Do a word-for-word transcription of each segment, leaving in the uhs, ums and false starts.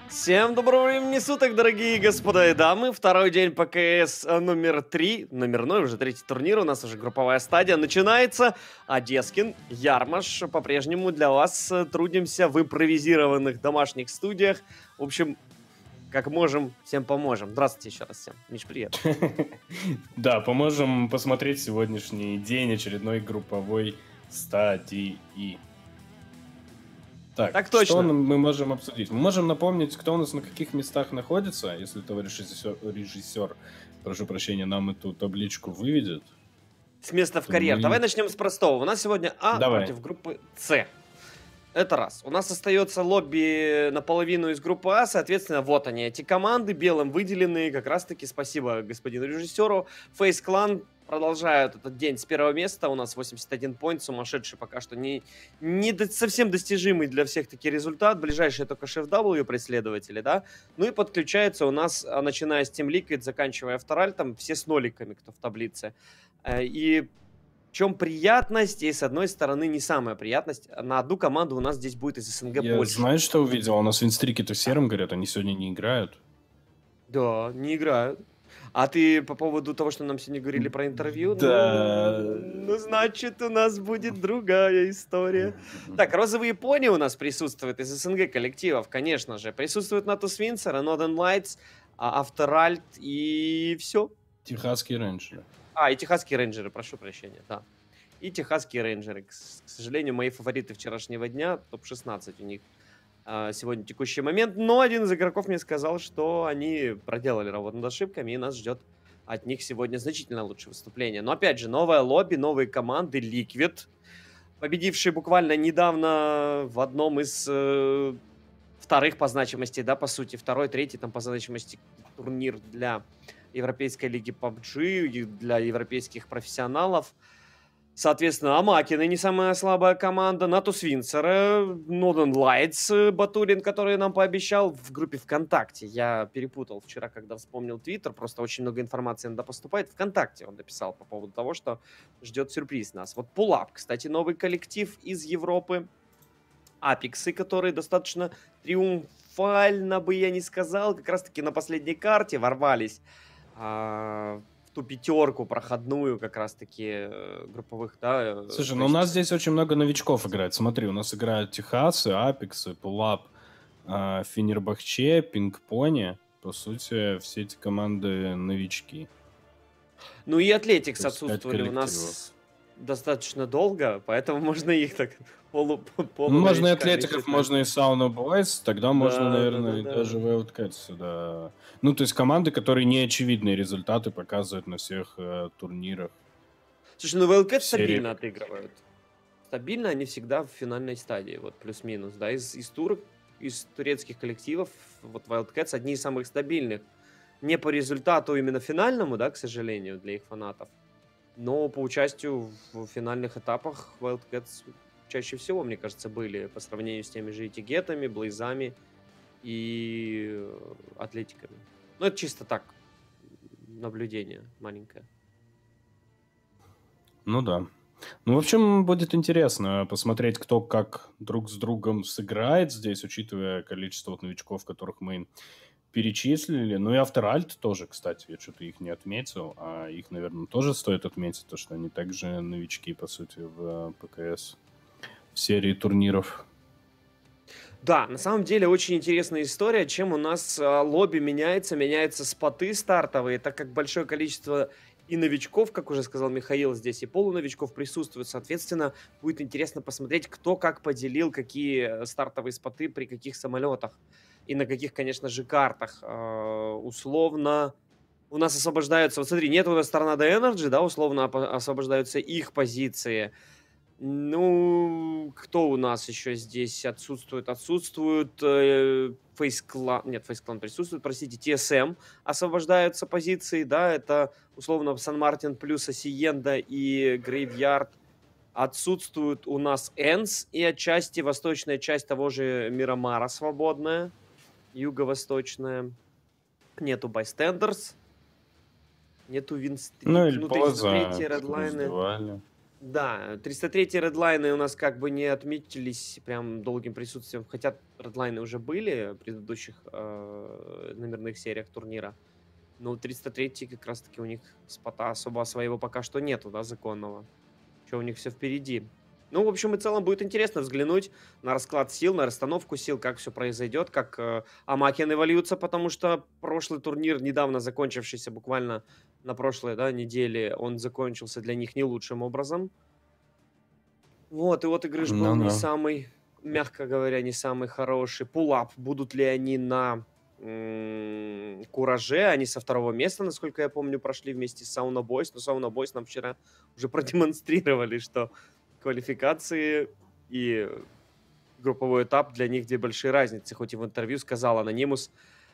Всем доброго времени суток, дорогие господа и дамы. Второй день ПКС номер три, номерной, уже третий турнир, у нас уже групповая стадия начинается. Одескин, Ярмаш, по-прежнему для вас трудимся в импровизированных домашних студиях. В общем, как можем, всем поможем. Здравствуйте еще раз всем. Миш, привет. Да, поможем посмотреть сегодняшний день очередной групповой стадии. Так, так точно. Что мы можем обсудить? Мы можем напомнить, кто у нас на каких местах находится, если товарищ режиссер, режиссер прошу прощения, нам эту табличку выведет. С места в карьер. Мы... Давай начнем с простого. У нас сегодня А Давай. против группы С. Это раз. У нас остается лобби наполовину из группы А, соответственно, вот они, эти команды, белым выделенные, как раз-таки спасибо господину режиссеру. Face Clan продолжают этот день с первого места, у нас восемьдесят один поинт, сумасшедший пока что, не, не до, совсем достижимый для всех таки результат, ближайшие только Шеф W преследователи, да, ну и подключается у нас, начиная с Team Liquid, заканчивая Авторальтом, все с ноликами, кто в таблице, и... В чем приятность, и с одной стороны не самая приятность, на одну команду у нас здесь будет из СНГ Я больше. Знаешь, что увидел? У нас винстрики-то серым горят, они сегодня не играют. Да, не играют. А ты по поводу того, что нам сегодня говорили про интервью? Да. Ну, ну значит, у нас будет другая история. Так, розовые пони у нас присутствуют из СНГ коллективов, конечно же. Присутствуют Natus Windsor, Northern Lights, Авторальт и все. Техасские рейнджеры. А, и техасские рейнджеры, прошу прощения, да. И техасские рейнджеры. К, к сожалению, мои фавориты вчерашнего дня, топ шестнадцать у них э, сегодня текущий момент. Но один из игроков мне сказал, что они проделали работу над ошибками, и нас ждет от них сегодня значительно лучшее выступление. Но опять же, новое лобби, новые команды, Liquid, победившие буквально недавно в одном из э, вторых по значимости, да, по сути, второй, третий там по значимости турнир для... Европейской лиги пабджи, для европейских профессионалов. Соответственно, Амакины не самая слабая команда, Natus Windsor, Northern Lights, Батурин, который нам пообещал в группе ВКонтакте. Я перепутал вчера, когда вспомнил Твиттер, просто очень много информации иногда поступает. ВКонтакте он написал по поводу того, что ждет сюрприз нас. Вот Pull-Up, кстати, новый коллектив из Европы. Апексы, которые достаточно триумфально, бы я не сказал, как раз-таки на последней карте ворвались А, в ту пятерку проходную как раз-таки групповых, да. Слушай, ну у нас здесь очень много новичков играет. Смотри, у нас играют Техасы, Апексы, Пулап, Фенербахче, Пинг-Пони. По сути, все эти команды новички. Ну и Атлетикс отсутствовали у нас достаточно долго, поэтому можно их так полу... полу можно и Атлетиков, можно и Сауна Бойс, тогда да, можно, наверное, да, да, да. даже Wildcats сюда. Ну, то есть команды, которые неочевидные результаты показывают на всех э, турнирах. Слушай, ну Wildcats стабильно отыгрывают. Стабильно они всегда в финальной стадии, вот плюс-минус, да, из, из турок, из турецких коллективов, вот Wildcats одни из самых стабильных. Не по результату именно финальному, да, к сожалению, для их фанатов, но по участию в финальных этапах Wildcats чаще всего, мне кажется, были по сравнению с теми же Этигетами, Блейзами и Атлетиками. Ну, это чисто так, наблюдение маленькое. Ну да. Ну, в общем, будет интересно посмотреть, кто как друг с другом сыграет здесь, учитывая количество вот новичков, которых мы перечислили. Ну и Авторальт тоже, кстати, я что-то их не отметил, а их, наверное, тоже стоит отметить, то, что они также новички, по сути, в ПКС, в серии турниров. Да, на самом деле очень интересная история, чем у нас а, лобби меняется, меняются споты стартовые, так как большое количество и новичков, как уже сказал Михаил, здесь и полуновичков присутствуют, соответственно, будет интересно посмотреть, кто как поделил, какие стартовые споты при каких самолетах и на каких, конечно же, картах. А, условно у нас освобождаются, вот смотри, нет у нас Tornado Energy, да, условно освобождаются их позиции. Ну, кто у нас еще здесь отсутствует? Отсутствует э, Face Clan, нет, Face Clan присутствует, простите, ти эс эм освобождаются позиции, да, это условно Сан-Мартин плюс Асиенда и Грейвьярд. Отсутствует у нас Энс и отчасти восточная часть того же Мирамара свободная, юго-восточная. Нету Байстендерс, нету Винстрик, ну, ну, тридцать третьи, Редлайны. Да, триста третий редлайны у нас как бы не отметились прям долгим присутствием, хотя редлайны уже были в предыдущих э, номерных сериях турнира. Но триста третий как раз-таки у них спота особо своего пока что нету, да, законного. Что у них все впереди. Ну, в общем и целом, будет интересно взглянуть на расклад сил, на расстановку сил, как все произойдет, как э, Амакины вольются, потому что прошлый турнир, недавно закончившийся буквально на прошлой, да, неделе, он закончился для них не лучшим образом. Вот, и вот игрыш был Ну не да. самый, мягко говоря, не самый хороший. Пулап, будут ли они на м, Кураже? Они со второго места, насколько я помню, прошли вместе с Sauna Boys. Но Sauna Boys нам вчера уже продемонстрировали, что квалификации и групповой этап для них две большие разницы. Хоть и в интервью сказал Анонимус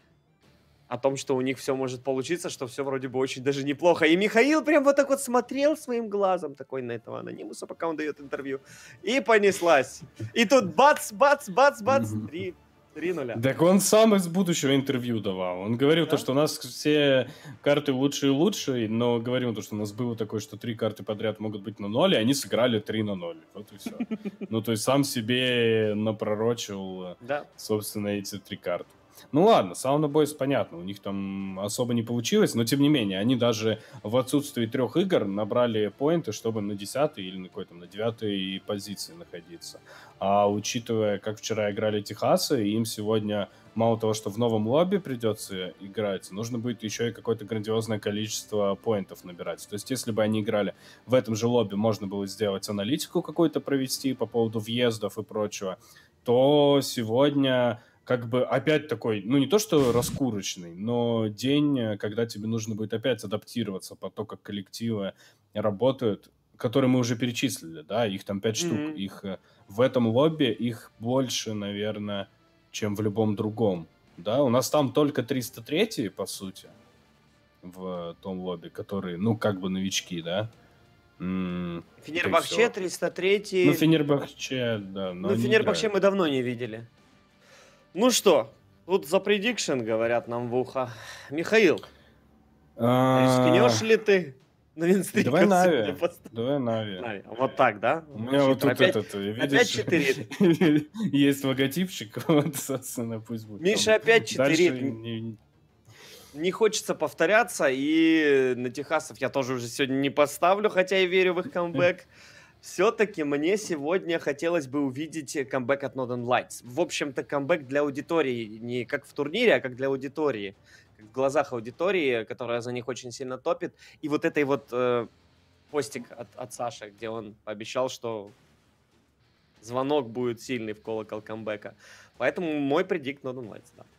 о том, что у них все может получиться, что все вроде бы очень даже неплохо. И Михаил прям вот так вот смотрел своим глазом такой на этого Анонимуса, пока он дает интервью. И понеслась. И тут бац, бац, бац, бац, Мгм. три, три нуля. Так он сам из будущего интервью давал. Он говорил то, Да? что у нас все карты лучше и лучше, но говорил то, что у нас было такое, что три карты подряд могут быть на ноль, и они сыграли три на ноль. Вот и все. Ну, то есть сам себе напророчил, Да. собственно, эти три карты. Ну ладно, Sauna Boys понятно, у них там особо не получилось, но тем не менее, они даже в отсутствии трех игр набрали поинты, чтобы на десятой или на какой-то на девятой позиции находиться. А учитывая, как вчера играли Техасы, им сегодня мало того, что в новом лобби придется играть, нужно будет еще и какое-то грандиозное количество поинтов набирать. То есть если бы они играли в этом же лобби, можно было сделать аналитику какую-то провести по поводу въездов и прочего, то сегодня как бы опять такой, ну не то что раскурочный, но день, когда тебе нужно будет опять адаптироваться по то, как коллективы работают, которые мы уже перечислили, да, их там пять штук, Мгм. их э, в этом лобби их больше, наверное, чем в любом другом, да, у нас там только триста третий, по сути, в том лобби, которые, ну, как бы новички, да. М, да и Фенербахче, всё. триста Ну, третий. Фенербахче, да, но Ну, они Фенербахче играют. мы давно не видели. Ну что, тут за предикшн говорят нам в ухо. Михаил, А, рискнешь ли ты на Давай винстриков сегодня Нави, поставить? давай Нави. Нави. Вот так, да? У меня вот Хитро. тут Опять, этот, э, опять видишь, читерит. есть логотипчик, вот, собственно, пусть будет Миша там. опять Дальше читерит. Н- не... Не хочется повторяться, и на Техасов я тоже уже сегодня не поставлю, хотя и верю в их камбэк. Все-таки мне сегодня хотелось бы увидеть э, камбэк от Northern Lights. В общем-то, камбэк для аудитории, не как в турнире, а как для аудитории. Как в глазах аудитории, которая за них очень сильно топит. И вот этой вот э, постик от, от Саши, где он пообещал, что звонок будет сильный в колокол камбэка. Поэтому мой предикт Northern Lights, да.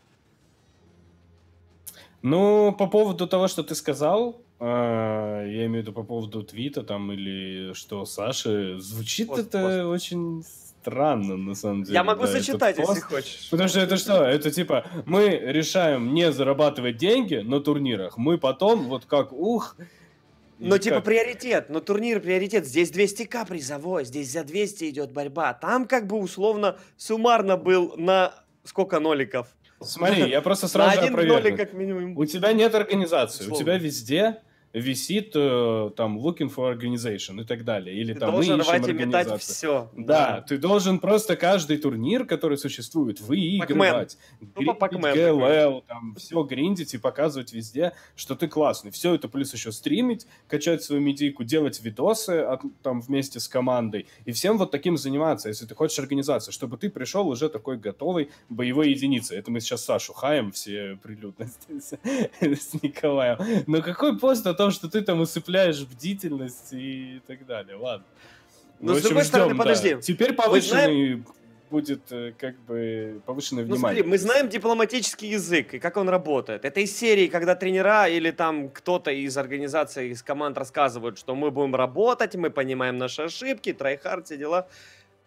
Ну, по поводу того, что ты сказал, а, я имею в виду по поводу твита там или что Саши, звучит Пост, это пост. очень странно, на самом деле. Я могу да, этот зачитать, если пост. хочешь. Потому что это что? Это типа, мы решаем не зарабатывать деньги на турнирах, мы потом вот как ух... Но или типа как? приоритет, но турнир приоритет. Здесь двести тысяч призовой, здесь за двести идет борьба. Там как бы условно суммарно был на сколько ноликов? Смотри, я просто На сразу же один нолик опровергну. как минимум. У тебя нет организации, у Условно. тебя везде висит э, там looking for organization и так далее. Или Ты там мы должен ищем рвать и метать организацию. все. Да, ты должен просто каждый турнир, который существует, выигрывать, Тупо гриндить Пакмен джи эл эл, там, все гриндить и показывать везде, что ты классный. Все это плюс еще стримить, качать свою медийку, делать видосы от- там вместе с командой. И всем вот таким заниматься, если ты хочешь организацию, чтобы ты пришел уже такой готовой боевой единицей. Это мы сейчас Сашу хаем все прилюдно здесь с Николаем. Но какой пост о том, что ты там усыпляешь бдительность и так далее? Ладно. Но В с общем, другой стороны, ждем, да. подожди. Теперь повышенный будет э, как бы повышенное Ну внимание. смотри, мы знаем дипломатический язык и как он работает. Это из серии, когда тренера или там кто-то из организаций, из команд рассказывают, что мы будем работать, мы понимаем наши ошибки, трайхард, все дела.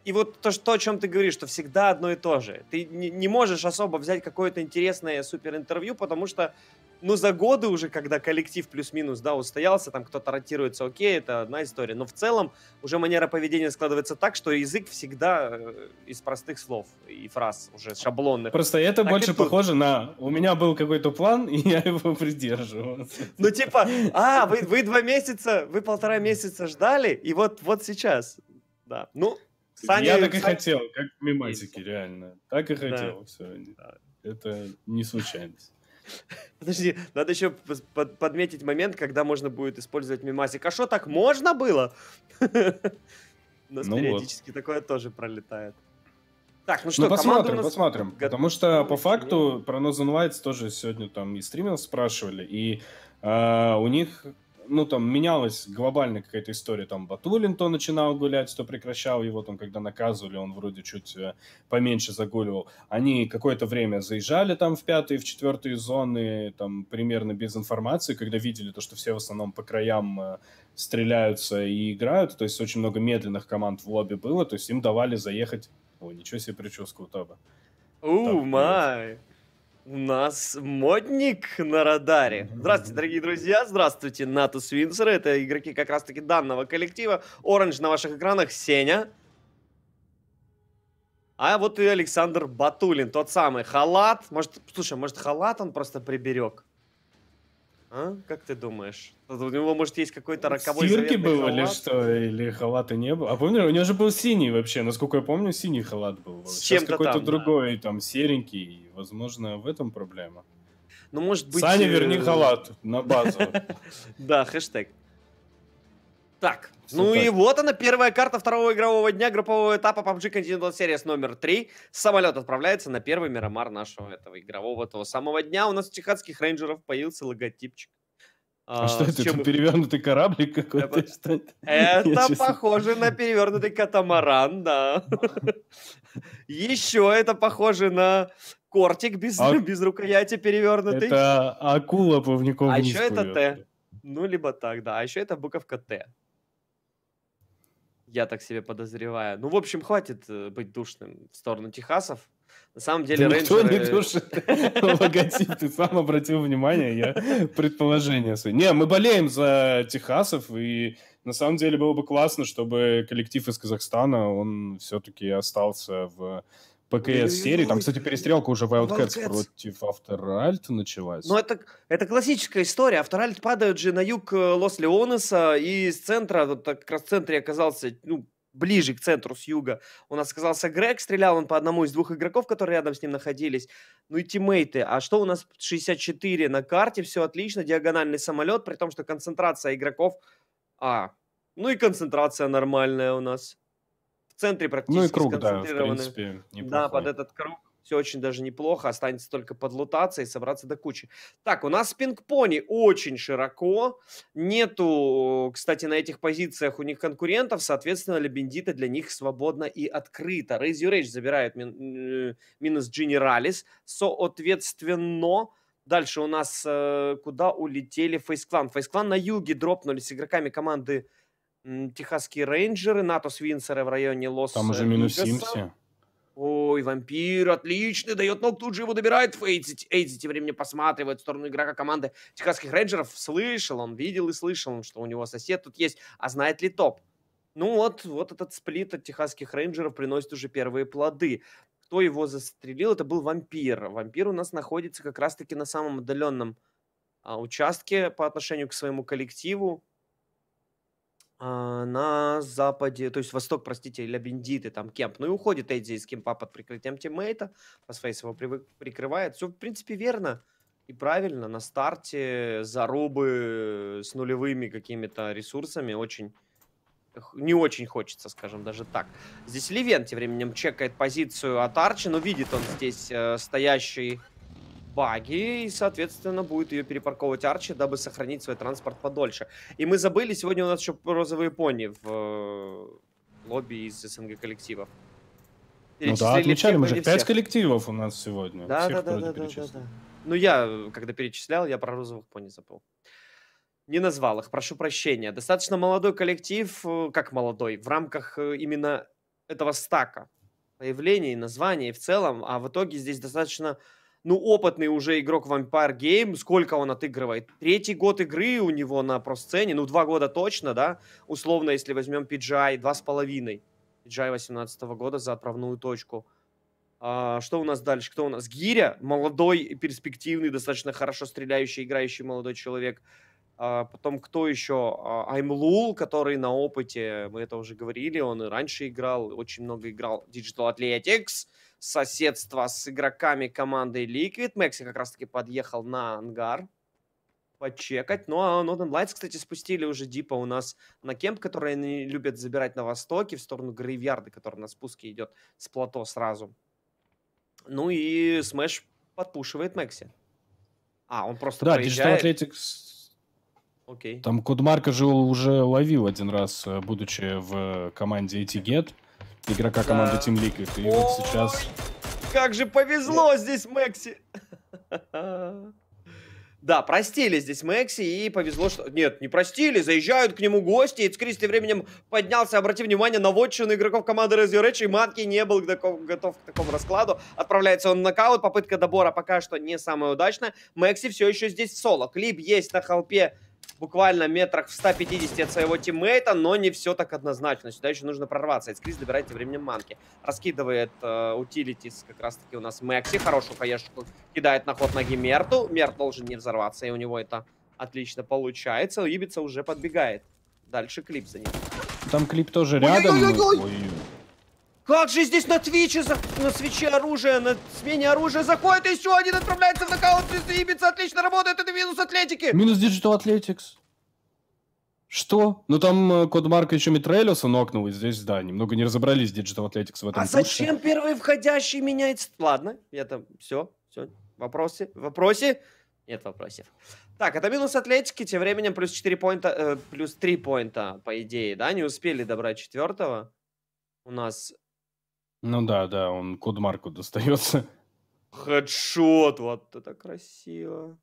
И вот то, что, о чем ты говоришь, что всегда одно и то же. Ты не, не можешь особо взять какое-то интересное суперинтервью, потому что, ну, за годы уже, когда коллектив плюс-минус, да, устоялся, там кто-то ротируется, окей, это одна история. Но в целом уже манера поведения складывается так, что язык всегда э, из простых слов и фраз уже шаблонных. Просто это Так больше похоже на «у меня был какой-то план, и я его придерживался». Ну, типа, а, вы, вы два месяца, вы полтора месяца ждали, и вот, вот сейчас. Да, ну... Саня, я так и Саня... хотел, как в мемасике, реально. Так и хотел, да. все. Да. Это не случайность. Подожди, надо еще под подметить момент, когда можно будет использовать мемасик. А что, так можно было? У нас ну периодически вот. Такое тоже пролетает. Так, ну что, ну, посмотрим, нас... посмотрим. Потому что по факту про Northern Lights тоже сегодня там и стримеров спрашивали, и э, у них... ну, там, менялась глобальная какая-то история, там, Батулин то начинал гулять, то прекращал его, там, когда наказывали, он вроде чуть э, поменьше загуливал. Они какое-то время заезжали там в пятые, в четвертые зоны, там, примерно без информации, когда видели то, что все в основном по краям э, стреляются и играют, то есть очень много медленных команд в лобби было, то есть им давали заехать... Ой, ничего себе прическа у Таба. Оу, май! У нас модник на радаре. Здравствуйте, дорогие друзья. Здравствуйте, Натус Винсер. Это игроки как раз-таки данного коллектива. Оранж на ваших экранах. Сеня. А вот и Александр Батулин. Тот самый халат. Может, слушай, может халат он просто приберег? А? Как ты думаешь? У него, может, есть какой-то роковой Стирки было халат? или что? Или халата не было? А помню, у него же был синий вообще. Насколько я помню, синий халат был. С Сейчас чем-то какой-то там, другой, да. там, серенький. Возможно, в этом проблема. Ну, может быть... Саня, верни халат на базу. Да, хэштег. Так, ну и вот она, первая карта второго игрового дня группового этапа пабг Continental Series номер три. Самолет отправляется на первый Мирамар нашего этого игрового того самого дня. У нас у техасских рейнджеров появился логотипчик. А, а что это? Это перевернутый кораблик какой-то? Это, это похоже на перевернутый катамаран, да. Еще это похоже на кортик без, а... без рукояти перевернутый. Это акула плавником А вниз еще это плывет. Т. Ну, либо так, да. А еще это буковка Т. Я так себе подозреваю. Ну, в общем, хватит быть душным в сторону техасов. На самом деле, да рейнджеры... никто не душит логотип, ты сам обратил внимание, я предположение свои. Не, мы болеем за техасов, и на самом деле было бы классно, чтобы коллектив из Казахстана, он все-таки остался в ПКС-серии. Там, кстати, перестрелка уже Wildcats против Авторальт началась. Ну, это, это классическая история. Авторальт падают же на юг Лос-Леонеса, и с центра, вот как раз в центре оказался, ну, ближе к центру с юга. У нас оказался Грег, стрелял он по одному из двух игроков, которые рядом с ним находились. Ну и тиммейты. А что у нас? шестьдесят четыре на карте, все отлично, диагональный самолет, при том, что концентрация игроков... А, ну и концентрация нормальная у нас. В центре практически ну и круг, сконцентрированы. Да, в принципе, неплохой. Да, под этот круг все очень даже неплохо. Останется только подлутаться и собраться до кучи. Так, у нас пинг-пони очень широко. Нету, кстати, на этих позициях у них конкурентов. Соответственно, Лебендита для них свободно и открыто. Raise Your Age забирает мин, минус Генералис. Соответственно, дальше у нас э, куда улетели Фейсклан. Фейсклан на юге дропнули с игроками команды Техасские рейнджеры, Натус Винсеры в районе Лос Там уже минус семь все. Ой, вампир, отличный, дает ног, тут же его добирает. Эйдзи, Эйдзи тем временем посматривает в сторону игрока команды техасских рейнджеров. Слышал он, видел и слышал, что у него сосед тут есть. А знает ли топ? Ну вот, вот этот сплит от техасских рейнджеров приносит уже первые плоды. Кто его застрелил? Это был вампир. Вампир у нас находится как раз-таки на самом отдаленном а, участке по отношению к своему коллективу. А, на западе, то есть восток, простите, Лебендиты, там кемп. Ну и уходит Эйдзи из кемпа под прикрытием тиммейта. Пасфейс его привык, прикрывает. Все, в принципе, верно и правильно. На старте зарубы с нулевыми какими-то ресурсами очень... Не очень хочется, скажем, даже так. Здесь Ливен тем временем чекает позицию от Арчи, но видит он здесь э, стоящий... баги, и, соответственно, будет ее перепарковывать Арчи, дабы сохранить свой транспорт подольше. И мы забыли, сегодня у нас еще розовые пони в э, лобби из СНГ коллективов. Ну да, отмечали, мы же пять коллективов у нас сегодня. Да, да, да, да, да, да, да. Ну я, когда перечислял, я про розовых пони забыл. Не назвал их, прошу прощения. Достаточно молодой коллектив, как молодой, в рамках именно этого стака. Появление, название и в целом. А в итоге здесь достаточно, ну, опытный уже игрок Vampire Game. Сколько он отыгрывает? Третий год игры у него на просцене. Ну, два года точно, да? Условно, если возьмем пи джи ай, два с половиной. пи джи ай восемнадцатого года за отправную точку. А, что у нас дальше? Кто у нас? Гиря, молодой, перспективный, достаточно хорошо стреляющий, играющий молодой человек. А, потом кто еще? А, Аймлул, который на опыте, мы это уже говорили, он и раньше играл, очень много играл Digital Athletics, соседство с игроками команды Liquid. Мекси как раз-таки подъехал на ангар почекать. Ну, а Northern Lights, кстати, спустили уже Дипа у нас на кемп, который они любят забирать на востоке, в сторону Грейвьярда, который на спуске идет с плато сразу. Ну и Смэш подпушивает Мекси. А, он просто Да, проезжает. Digital Athletics... Окей. Там Кодмарка же уже ловил один раз, будучи в команде Этигет, игрока Да. команды Team Liquid. И вот Ой, сейчас... как же повезло здесь Мекси. Да, простили здесь Мекси, и повезло, что... Нет, не простили, заезжают к нему гости, и Скрис тем временем поднялся, обрати внимание на вотчину игроков команды Resurrection, и Манки не был готов к такому раскладу. Отправляется он в нокаут, попытка добора пока что не самая удачная. Мекси все еще здесь в соло. Клип есть на холпе, буквально метрах в ста пятидесяти от своего тиммейта, но не все так однозначно. Сюда еще нужно прорваться. Скрис добирает тем временем Манки. Раскидывает утилитис э, как раз-таки у нас Мекси. Хорошую хаешку кидает на ход ноги Мерту. Мерт должен не взорваться, и у него это отлично получается. Ибица уже подбегает. Дальше Клип за ним. Там Клип тоже рядом. Ой-ой-ой-ой! Ой. Как же здесь на Твиче, за... на свече оружие, на смене оружия заходит, и еще один отправляется в нокаут. Ибица отлично работает, это минус Атлетики. Минус Digital Athletics. Что? Ну там Кодмарка еще Митрелиуса нокнул, и здесь, да, немного не разобрались Digital Athletics в этом А пуше. зачем первый входящий меняется? Ладно, это все, все. Вопросы? Вопросы? Нет вопросов. Так, это минус Атлетики, тем временем плюс четыре поинта, э, плюс три поинта, по идее, да? Не успели добрать четвертого. У нас... Ну да, да, он Кодмарку достается. Хедшот, вот это красиво.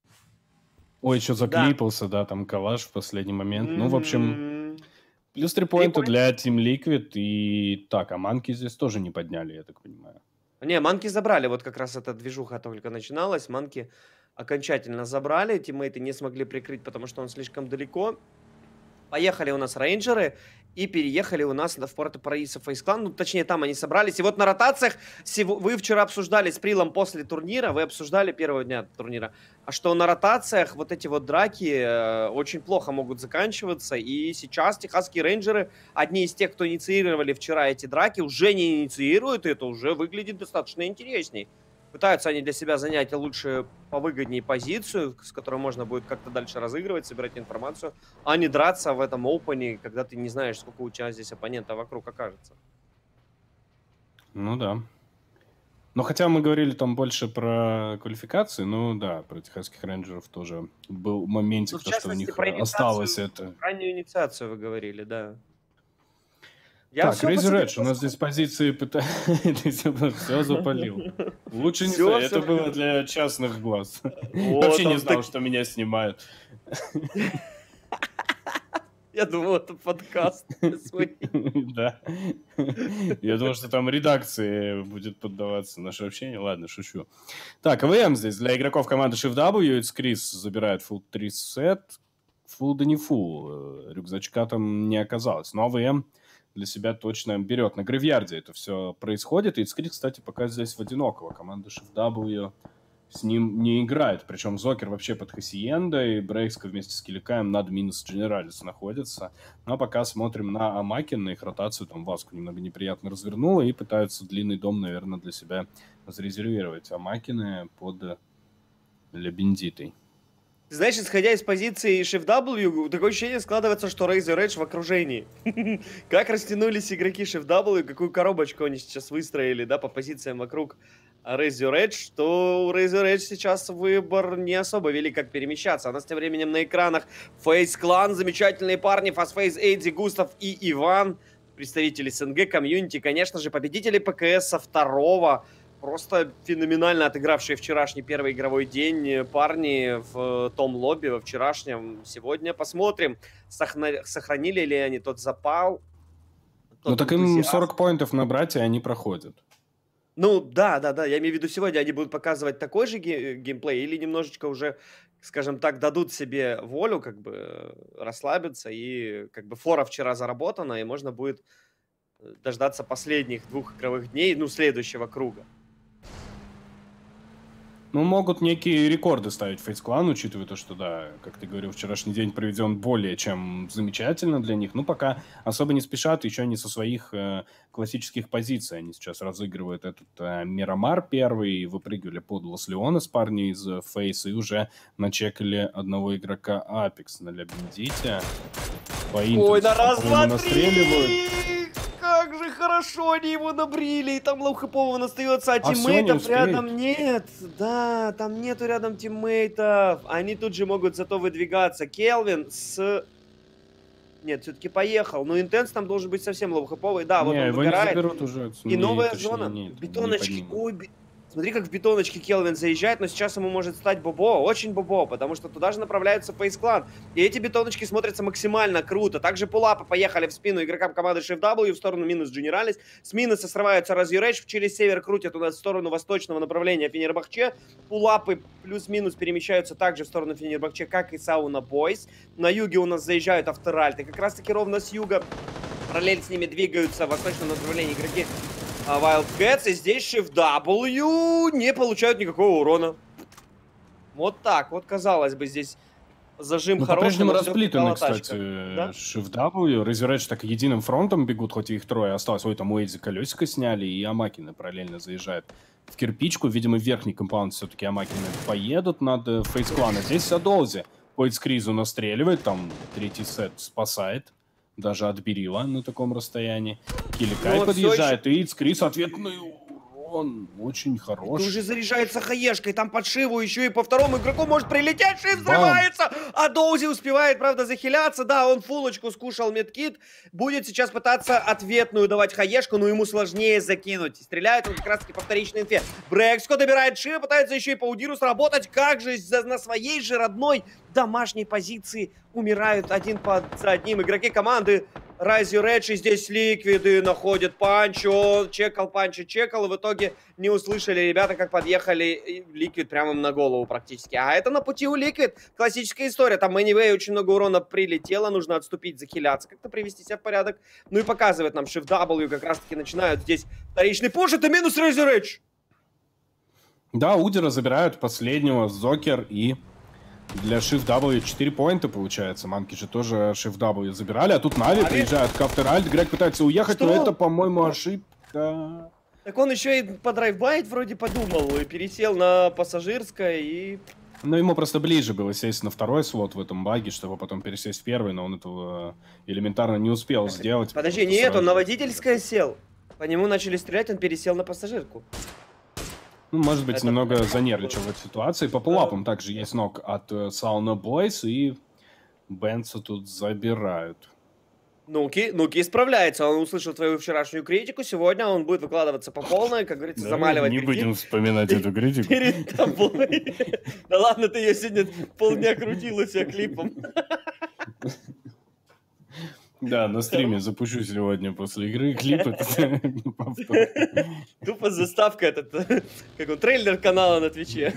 Ой, что Да. заклипался, да, там калаш в последний момент. Ну, в общем, М. плюс три Три поинта поинта. для Team Liquid. И так, а Манки здесь тоже не подняли, я так понимаю. Не, Манки забрали, вот как раз эта движуха только начиналась. Манки окончательно забрали, тиммейты не смогли прикрыть, потому что он слишком далеко. Поехали у нас рейнджеры и переехали у нас в Порто-Параисо Фейсклан. Ну, точнее, там они собрались. И вот на ротациях сего- вы вчера обсуждали с Прилом после турнира, вы обсуждали первого дня турнира, а что на ротациях вот эти вот драки э, очень плохо могут заканчиваться. И сейчас техасские рейнджеры, одни из тех, кто инициировали вчера эти драки, уже не инициируют, и это уже выглядит достаточно интересней. Пытаются они для себя занять лучше, повыгоднее позицию, с которой можно будет как-то дальше разыгрывать, собирать информацию, а не драться в этом опене, когда ты не знаешь, сколько у тебя здесь оппонента вокруг окажется. Ну да. Но хотя мы говорили там больше про квалификации, ну да, про техасских рейнджеров тоже был моментик, Ну, в то, что у частности, них про осталось инициацию, это. раннюю инициацию вы говорили, да. Я Так, все Crazy посмотрел. Rage, у нас здесь позиции все запалил. Лучше не Всё, знаю, всё. это было для частных глаз. Вот Вообще не он знал, так- что меня снимают. Я думал, это подкаст. свой. Да. Я думал, что там редакции будет поддаваться наше общение. Ладно, шучу. Так, АВМ здесь для игроков команды Shift W. It's Chris забирает full три сет. Full да не full. Рюкзачка там не оказалось. Но АВМ для себя точно берет. На Грейвьярде это все происходит. И It's Chris, кстати, пока здесь в одинокого. Команда Shift W с ним не играет. Причем Зокер вообще под Хасиендой, Брейкска вместе с Киликаем над минус Дженералис находится. Но пока смотрим на Амакин, на их ротацию. Там Васку немного неприятно развернула и пытаются длинный дом, наверное, для себя зарезервировать. Амакины под Лебендитой. Знаешь, исходя из позиции Shift W, такое ощущение складывается, что Razor Edge в окружении. Как растянулись игроки Shift W, какую коробочку они сейчас выстроили, да, по позициям вокруг Razor Edge, что у Razor Edge сейчас выбор не особо велик, как перемещаться. У нас тем временем на экранах Face Clan, замечательные парни, Фастфейс, Эдди, Густав и Иван, представители СНГ комьюнити, конечно же, победители ПКС со второго. Просто феноменально отыгравшие вчерашний первый игровой день парни в том лобби во вчерашнем. Сегодня посмотрим, сохна... сохранили ли они тот запал, Ну так им сорок поинтов набрать, и они проходят. Ну, да, да, да, я имею в виду, сегодня они будут показывать такой же ге- геймплей или немножечко уже, скажем так, дадут себе волю, как бы э, расслабиться, и как бы фора вчера заработана, и можно будет э, дождаться последних двух игровых дней, ну, следующего круга. Ну, могут некие рекорды ставить Фейс Клан, учитывая то, что, да, как ты говорил, вчерашний день проведен более чем замечательно для них. Ну, пока особо не спешат, еще не со своих э, классических позиций. Они сейчас разыгрывают этот э, Мирамар первый, выпрыгивали под Лос Леонес парни из э, Фейса и уже начекали одного игрока Апекс на Лябендите. По Ой, на раз, два, настреливают. три! Как же хорошо они его набрили, и там лоу-хэповый остается, а, А всё, не тиммейтов успеет. рядом нет. Да, там нету рядом тиммейтов. Они тут же могут зато выдвигаться. Келвин с... Нет, все-таки поехал. Но Интенс там должен быть совсем лоу-хэповый. Да, вот Не, он его не выгорает. заберут уже. И Не, новая точнее, зона. не, не Бетоночки. поднимут. Ой, би- смотри, как в бетоночке Келвин заезжает, но сейчас ему может стать Бобо. Очень Бобо, потому что туда же направляется Фейс Клан. И эти бетоночки смотрятся максимально круто. Также пулапы поехали в спину игрокам команды Shift W в сторону минус Дженералис. С минуса срываются Разъюрэч, через север крутят у нас в сторону восточного направления Фенербахче. Пулапы плюс-минус перемещаются также в сторону Фенербахче, как и Сауна Бойс. На юге у нас заезжают Авторальты. Как раз таки ровно с юга параллель с ними двигаются в восточном направлении игроки Wildcats, и здесь Shift W не получают никакого урона. Вот так вот, казалось бы, здесь зажим Ну, хороший. по-прежнему но всё-таки расплитаны, латачка. кстати, Да? Shift W. Разверэдж так единым фронтом бегут, хоть и их трое осталось. Ой, там у Эйдзи колесико сняли, и Амакины параллельно заезжают в кирпичку. Видимо, в верхний компаунд все-таки Амакины поедут над Фейс Клана. Здесь Садолзи по Эйдскризу настреливает, там третий сет спасает. Даже от Берила на таком расстоянии. Киликай Ну, подъезжает, и Эйдскриз ответный урон очень хороший. Тут уже заряжается хаешкой, там под Шиву еще и по второму игроку может прилететь, Шив взрывается, а Доузи успевает, правда, захиляться, да, он фулочку скушал медкит, будет сейчас пытаться ответную давать хаешку, но ему сложнее закинуть, стреляет он как раз таки по вторичной инфе. Брекско добирает Шива, пытается еще и по Удиру сработать, как же за, на своей же родной домашней позиции умирают один под за одним игроки команды Разъюрэч, и здесь Ликвиды находят Панчо, чекал Панчо, чекал, и в итоге не услышали ребята, как подъехали Ликвид прямо им на голову практически. А это на пути у Ликвид. Классическая история. Там Anyway очень много урона прилетело, нужно отступить, захиляться, как-то привести себя в порядок. Ну и показывает нам Shift W, как раз-таки начинают здесь вторичный пуш, это минус Разъюрэч. Да, Удира забирают последнего, Зокер, и для Shift W четыре поинта получается. Манки же тоже Shift W забирали, а тут Нави приезжают к Авторальт. Грег пытается уехать, Что? но это, по-моему, ошибка. Так он еще и по драйвбайт вроде подумал, и пересел на пассажирское, и... Ну, ему просто ближе было сесть на второй слот в этом баге, чтобы потом пересесть в первый, но он этого элементарно не успел сделать. Подожди, нет, он на водительское сел. По нему начали стрелять, он пересел на пассажирку. Ну, может быть, Это немного правда. занервничал в этой ситуации. По пулапам также есть ног от Сауна Бойс, и Бенса тут забирают. Нуки, Нуки справляется. Он услышал твою вчерашнюю критику. Сегодня он будет выкладываться по полной, как говорится, замаливать не кредит будем вспоминать эту критику. перед тобой. Да ладно, ты ее сегодня полдня крутила себя клипом. Да, на стриме запущу сегодня после игры клип. Тупо заставка этот, как он, трейлер канала на Твиче.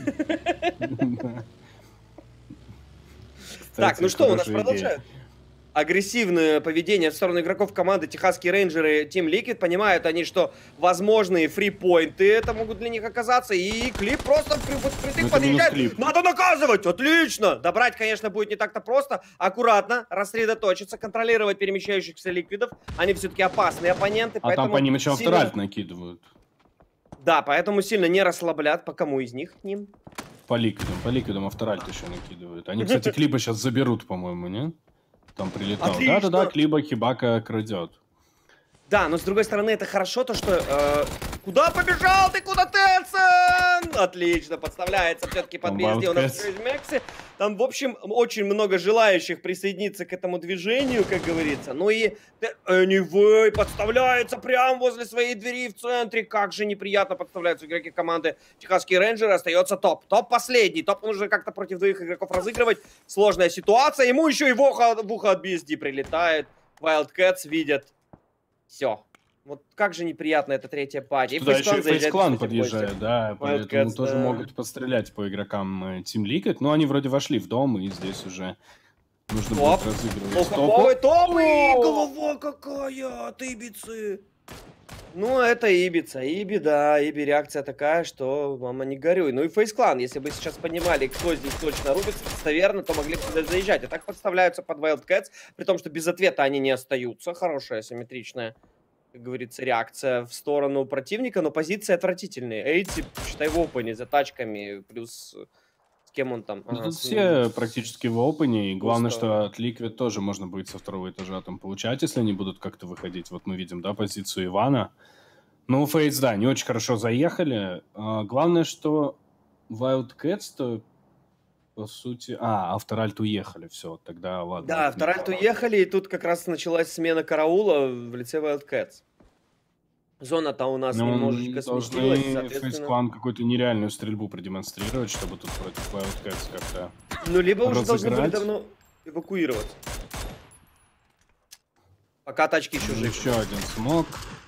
Так, ну что, у нас продолжают. Агрессивное поведение в сторону игроков команды Техасские Рейнджеры, Team Liquid. Понимают они, что возможные фрипоинты это могут для них оказаться. И клип просто впритык подъезжает. Надо наказывать! Отлично! Добрать, конечно, будет не так-то просто. Аккуратно, рассредоточиться, контролировать перемещающихся ликвидов. Они все-таки опасные оппоненты. А там по ним еще Авторальт накидывают. Да, поэтому сильно не расслаблят. По кому из них? К ним? По ликвидам. По ликвидам Авторальт еще накидывают. Они, кстати, клипы сейчас заберут, по-моему, не? Там прилетал. Да-да-да, Клиба Хибака крадет. Да, но с другой стороны, это хорошо, то что... Э, куда побежал ты, куда Тенсен? Отлично, подставляется все-таки под би эс ди у нас в Мексе. Там, в общем, очень много желающих присоединиться к этому движению, как говорится. Ну и Anyway подставляется прямо возле своей двери в центре. Как же неприятно подставляются игроки команды Техасские Рейнджеры. Остается топ. Топ последний. Топ нужно как-то против двоих игроков разыгрывать. Сложная ситуация. Ему еще и в ухо, в ухо от би эс ди прилетает. Wildcats видят Все. Вот как же неприятно эта третья пати. И Туда еще и Фейс-клан заезжает, Фейс-клан кстати, в гости. подъезжает, да, поэтому Wildcats, тоже да. могут пострелять по игрокам э, Team Liquid. Но они вроде вошли в дом, и здесь уже нужно Топ. будет разыгрывать топ. Ой, топ, и О! голова какая от Ибицы. Ну, это Ибица. Иби, да, Иби реакция такая, что мама не горюй. Ну и Фейс-клан, если бы сейчас понимали, кто здесь точно рубится, достоверно, то могли бы сюда заезжать. А так подставляются под Wildcats, при том, что без ответа они не остаются. Хорошая, симметричная, как говорится, реакция в сторону противника, но позиции отвратительные. Эйти, считай, в опене за тачками, плюс с кем он там? Ну, Ага, тут с- все с- практически в опене, и главное, Густо. что от Liquid тоже можно будет со второго этажа там получать, если они будут как-то выходить. Вот мы видим, да, позицию Ивана. Ну, Фейс, да, не очень хорошо заехали. А, главное, что Wildcats-то, по сути... А, Авторальт уехали, все, тогда ладно. Да, это не вторая то. уехали, и тут как раз началась смена караула в лице Wildcats. Зона-то у нас Ну, немножечко сместилась, должны соответственно. Фейс-клан какую-то нереальную стрельбу продемонстрировать, чтобы тут против Wildcats как-то... Ну, либо уже должны были разыграть. давно эвакуироваться. Пока тачки еще живы. Еще один смог.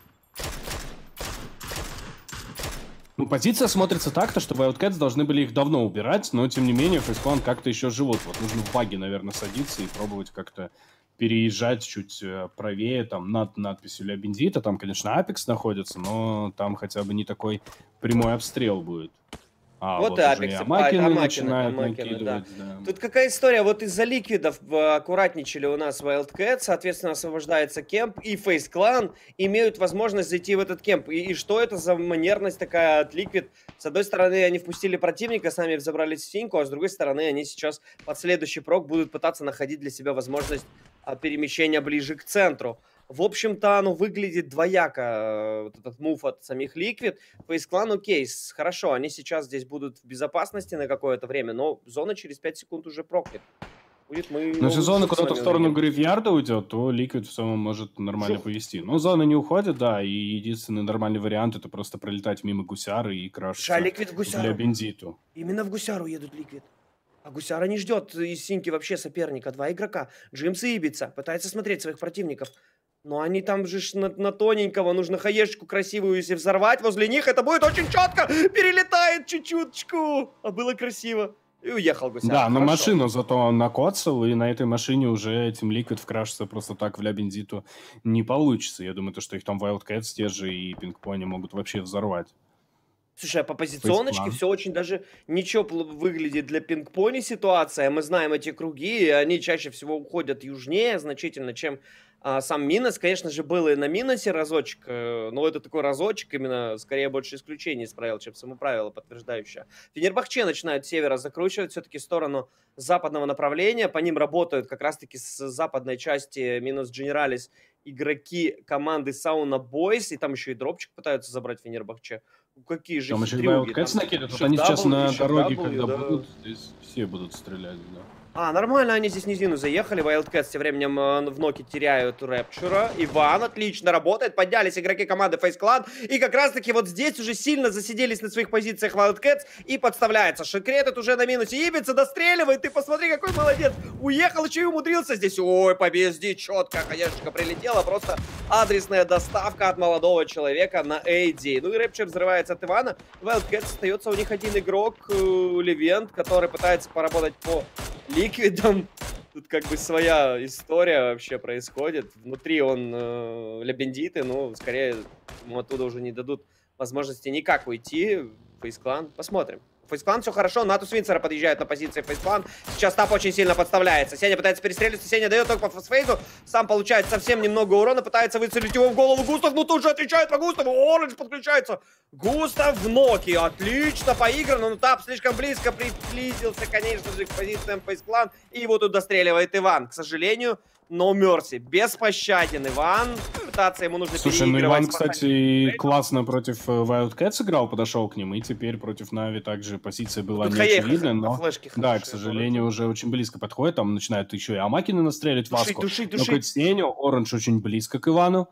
Ну, позиция смотрится так-то, что Wildcats должны были их давно убирать, но, тем не менее, Фейс-клан как-то еще живут. Вот нужно в баги, наверное, садиться и пробовать как-то переезжать чуть э, правее, там, над надписью «Ля Бендита». Там, конечно, Апекс находится, но там хотя бы не такой прямой обстрел будет. А, Вот вот, и уже Апекс, и а, Амакины это Амакины, начинают Амакины, накидывать. Да. Тут какая история? Вот из-за ликвидов э, аккуратничали у нас Wildcats, соответственно, освобождается кемп, и Фейс-клан имеют возможность зайти в этот кемп. И, и что это за манерность такая от Liquid? С одной стороны, они впустили противника, сами взобрались в синьку, а с другой стороны, они сейчас под следующий прок будут пытаться находить для себя возможность а, перемещения ближе к центру. В общем-то, оно выглядит двояко, э, вот этот мув от самих Liquid. Фейс-клан, окей, с- хорошо, они сейчас здесь будут в безопасности на какое-то время, но зона через пять секунд уже прокнет. Будет мы... Но если новый зона суд с куда-то в вами сторону увидим. грейвьярда уйдет, то Liquid в целом может нормально Жух. повести. Но зона не уходит, да, и единственный нормальный вариант — это просто пролетать мимо гусяры и крашиться Жаль, Liquid в для гусяру. Бендиту. Именно в гусяру едут Liquid. А гусяра не ждет из синьки вообще соперника. Два игрока. Джимс и Ибица. Пытается смотреть своих противников. Но они там же ж на, на тоненького. Нужно хаешечку красивую, если взорвать возле них. Это будет очень четко. Перелетает чуть-чуточку. А было красиво. И уехал гусяра. Да, но Хорошо. машину зато он накоцал, и на этой машине уже этим Liquid вкрашиться просто так в Ля Бендиту не получится. Я думаю, то, что их там Wildcats те же и Пинг-Пони могут вообще взорвать. Слушай, а по позиционочке все очень даже ничего пл- выглядит для пинг-пони ситуация. Мы знаем эти круги, и они чаще всего уходят южнее значительно, чем а, сам Минос. Конечно же, был и на Миносе разочек, э, но это такой разочек именно, скорее, больше исключение из правил, чем само правило подтверждающее. Фенербахче начинают с севера закручивать все-таки в сторону западного направления. По ним работают как раз-таки с западной части Минос Дженералис игроки команды Сауна Бойс, и там еще и дропчик пытаются забрать Фенербахче. Ну, какие же Там еще и хитрюги. Wildcats Там накидывают. Вот Shift они сейчас W, на Shift дороге, W, когда да. будут, здесь все будут стрелять, да. А, нормально, они здесь низину заехали. Wildcats тем временем э, в ноке теряют Рэпчура. Иван отлично работает. Поднялись игроки команды Фейс-клан. И как раз-таки вот здесь уже сильно засиделись на своих позициях Wildcats. И подставляется. Шекретет уже на минусе. Ибица достреливает. Ты посмотри, какой молодец. Уехал, еще и умудрился здесь. Ой, по би эс ди четко. Хаешечка прилетела. Просто адресная доставка от молодого человека на эй ди. Ну и Рэпчур взрывается от Ивана. Wildcats остается у них один игрок, э, Левент, который пытается поработать по Ликвидом. Тут как бы своя история вообще происходит. Внутри он э, Ля Бендиты, ну, скорее, ему оттуда уже не дадут возможности никак уйти. Фейс-клан. Посмотрим. Фейс-клан все хорошо. Натус Винцера подъезжает на позиции Фейс-клан. Сейчас Тап очень сильно подставляется. Сеня пытается перестреливаться. Сеня дает только по фастфейзу. Сам получает совсем немного урона. Пытается выцелить его в голову Густав. Но тут же отвечает по Густаву. Оранж подключается. Густав в ноке. Отлично поиграно. Но Тап слишком близко приблизился, конечно же, к позициям Фейс-клан. И его тут достреливает Иван. К сожалению, No Mercy. Беспощаден Иван. Пытаться ему нужно Слушай, ну переигрывать. Иван, кстати, классно против э, Wildcats играл, подошел к ним, и теперь против Нави также позиция была Тут не Хаеха очевидна, на но, флешке да, хорошая к сожалению, уже очень близко подходит, там начинают еще и Амакины настрелить Душить, Васку. душить, Но душить. к Сеню Оранж очень близко к Ивану.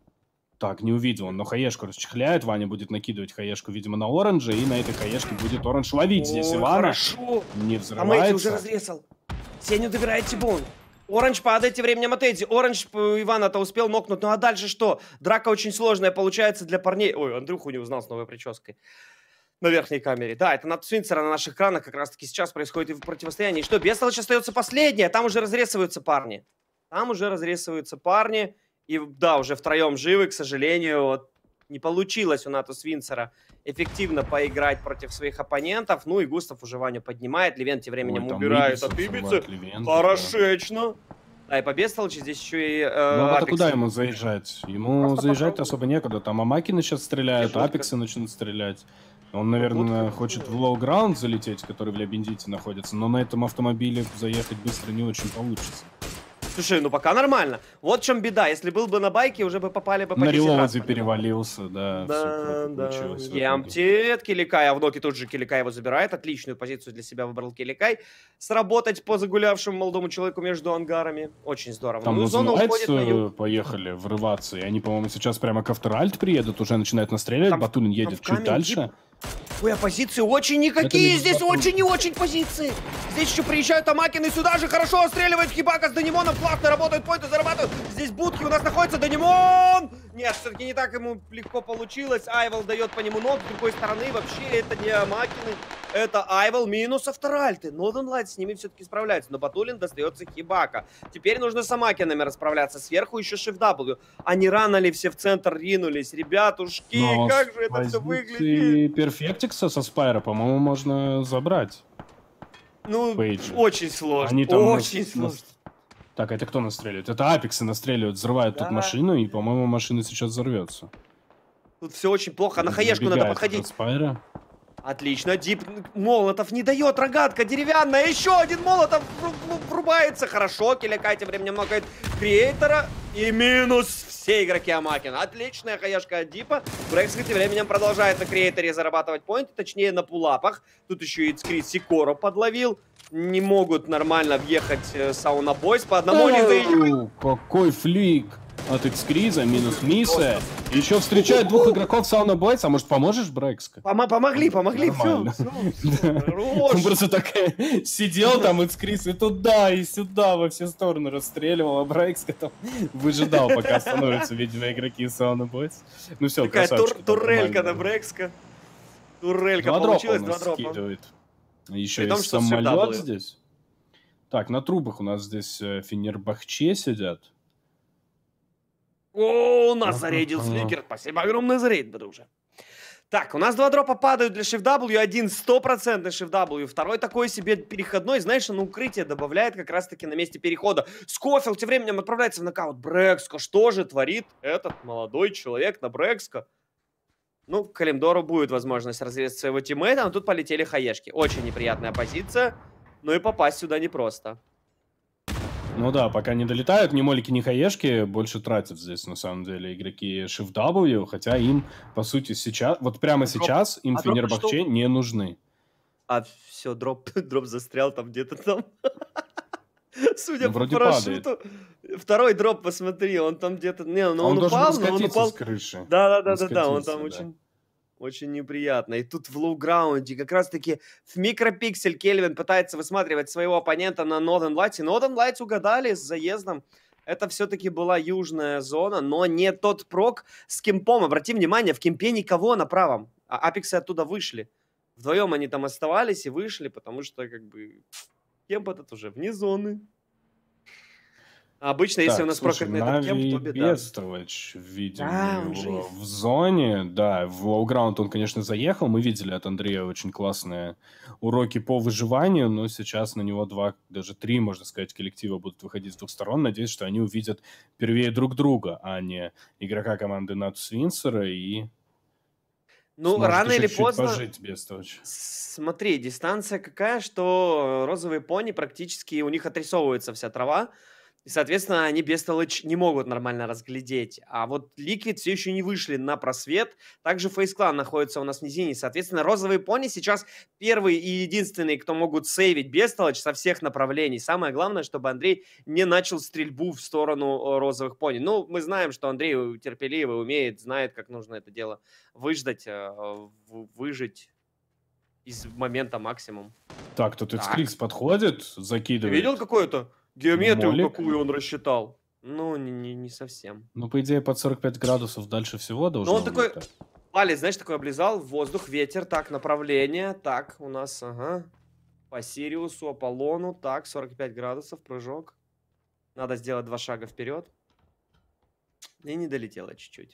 Так, не увидел он, но хаешку расчехляет, Ваня будет накидывать хаешку, видимо, на Оранжа, и на этой хаешке будет Оранж ловить здесь Ой, Ивана. хорошо. Не А Мэйти уже взрывается. разрезал. Сеню добирает Тибон. Оранж падает тем временем от Эдди. Оранж Ивана-то успел нокнуть. Ну а дальше что? Драка очень сложная получается для парней. Ой, Андрюху не узнал с новой прической. На верхней камере. Да, это над Свинцера на наших экранах как раз таки сейчас происходит и противостояние. И что, Бестолочь остается последняя. Там уже разрезываются парни. Там уже разрезываются парни. И да, уже втроем живы, к сожалению. Вот, не получилось у Нату Свинцера эффективно поиграть против своих оппонентов. Ну и Густав уже Ваню поднимает. Левент тем временем Ой, убирает от Ибицы. Хорошечно. Да, и по Бестолочи здесь еще и... Э, ну, а куда ему заезжать? Ему Просто заезжать особо некуда. Там Амакины сейчас стреляют, Апексы начнут стрелять. Он, наверное, вот, хочет в лоу-граунд залететь, который в Лебендите находится, но на этом автомобиле заехать быстро не очень получится. Слушай, ну пока нормально. Вот в чем беда. Если был бы на байке, уже бы попали бы по на релоуде перевалился, да. Да, да. Емти от Киликая. В ноке тут же Киликай его забирает. Отличную позицию для себя выбрал Киликай. Сработать по загулявшему молодому человеку между ангарами. Очень здорово. Там ну, зона уходит на юг. Поехали врываться. И они, по-моему, сейчас прямо к Авторальт приедут. Уже начинают настреливать. Там, Батулин едет чуть дальше. Дип... Ой, а позиции очень никакие. Здесь Батулин. Очень не очень позиции. Здесь еще приезжают Амакины. Сюда же хорошо отстреливает Хибака с Данимоном. Классно работают, пойнты зарабатывают. Здесь будки у нас находится Данимон. Нет, все-таки не так ему легко получилось. Айвел дает по нему ног. С другой стороны, вообще это не Амакины. Это Айвел минус Авторальты. Northern Lights с ними все-таки справляется. Но Батулин достается Хибака. Теперь нужно с Амакинами расправляться. Сверху еще Shift W. А не рано ли все в центр ринулись? Ребятушки, но как же это все выглядит? Перфектикса со Спайра, по-моему, можно забрать. Ну, Пейджи. Очень сложно. Они там очень нас, сложно. Нас... Так, это кто настреливает? Это Апексы настреливают, взрывают да. тут машину, и, по-моему, машина сейчас взорвется. Тут все очень плохо. На хаешку надо подходить. Спайра. Отлично. Дип Молотов не дает. Рогатка деревянная. Еще один Молотов врубается. Хорошо. Киликай тем временем нокает Креатора. И минус все игроки Амакина. Отличная хаешка от Дипа. Брекска тем временем продолжает на Креаторе зарабатывать поинты. Точнее, на пулапах. Тут еще и Ицкрит Сикоро подловил. Не могут нормально въехать Сауна Бойс. По одному не заезжают. Какой флик от Икскриза, минус Миса. Еще встречают двух игроков Сауна Бойс. А может, поможешь, Брекска? Пом помогли, помогли. Все, все, все. Он просто так сидел там, Икскриз, и туда, и сюда, во все стороны расстреливал. А Брекска там выжидал, пока остановятся, видимо, игроки Сауна Бойс. Ну все, такая тур турелька на Брекска. Турелька два получилась, два дропа. Скидывает. Еще и самолет здесь. Так, на трубах у нас здесь Фенербахче сидят. О, у нас зарейдил Сликер. Спасибо огромное за рейд, друже. Так, у нас два дропа падают для Shift W. Один стопроцентный Shift W. Второй такой себе переходной. Знаешь, он укрытие добавляет как раз-таки на месте перехода. Скофилд тем временем отправляется в нокаут. Брекска, что же творит этот молодой человек на Брекска? Ну, Калимдору будет возможность разрезать своего тиммейта, но тут полетели хаешки. Очень неприятная позиция. Ну и попасть сюда непросто. Ну да, пока не долетают, ни молики, ни хаешки больше тратят здесь, на самом деле, игроки Shift W, хотя им, по сути, сейчас, вот прямо а сейчас дроп, им а Фенербахче не нужны. А все, дроп, дроп застрял там где-то там. Судя ну, по парашюту. Падает. Второй дроп, посмотри, он там где-то... Не, ну он, он упал, но он упал... с крыши. Да-да-да, он там да. очень... Очень неприятно. И тут в лоу-граунде как раз-таки в микропиксель Кельвин пытается высматривать своего оппонента на Northern Lights. И Northern Lights угадали с заездом. Это все-таки была южная зона, но не тот прок с кемпом. Обрати внимание, в кемпе никого на правом. А апексы оттуда вышли. Вдвоем они там оставались и вышли, потому что как бы кемп этот уже вне зоны. Обычно, так, если у нас прокатный этот кемп, то беда. Бестолочь, видим да, его в зоне. Да, в лоу-граунд он, конечно, заехал. Мы видели от Андрея очень классные уроки по выживанию, но сейчас на него два, даже три, можно сказать, коллектива будут выходить с двух сторон. Надеюсь, что они увидят первее друг друга, а не игрока команды Нату Свинцера и... Ну, рано или поздно... Пожить, Бестолочь. Смотри, дистанция какая, что розовые пони практически, у них отрисовывается вся трава. И, соответственно, они Бестолочь не могут нормально разглядеть. А вот Liquid все еще не вышли на просвет. Также Face Clan находится у нас в низине. Соответственно, розовые пони сейчас первые и единственные, кто могут сейвить Бестолочь со всех направлений. Самое главное, чтобы Андрей не начал стрельбу в сторону розовых пони. Ну, мы знаем, что Андрей терпеливый, умеет, знает, как нужно это дело выждать, выжить из момента максимум. Так, тут Икскрикс подходит, закидывает. Ты видел какое-то? Геометрию Молик. какую он рассчитал? Ну, не, не, не совсем. Ну, по идее, под сорок пять градусов дальше всего должно Ну, он такой... улетать. Палец, знаешь, такой облизал, воздух, ветер, так, направление, так, у нас, ага, по Сириусу, Аполлону, так, сорок пять градусов, прыжок. Надо сделать два шага вперед. И не долетело чуть-чуть.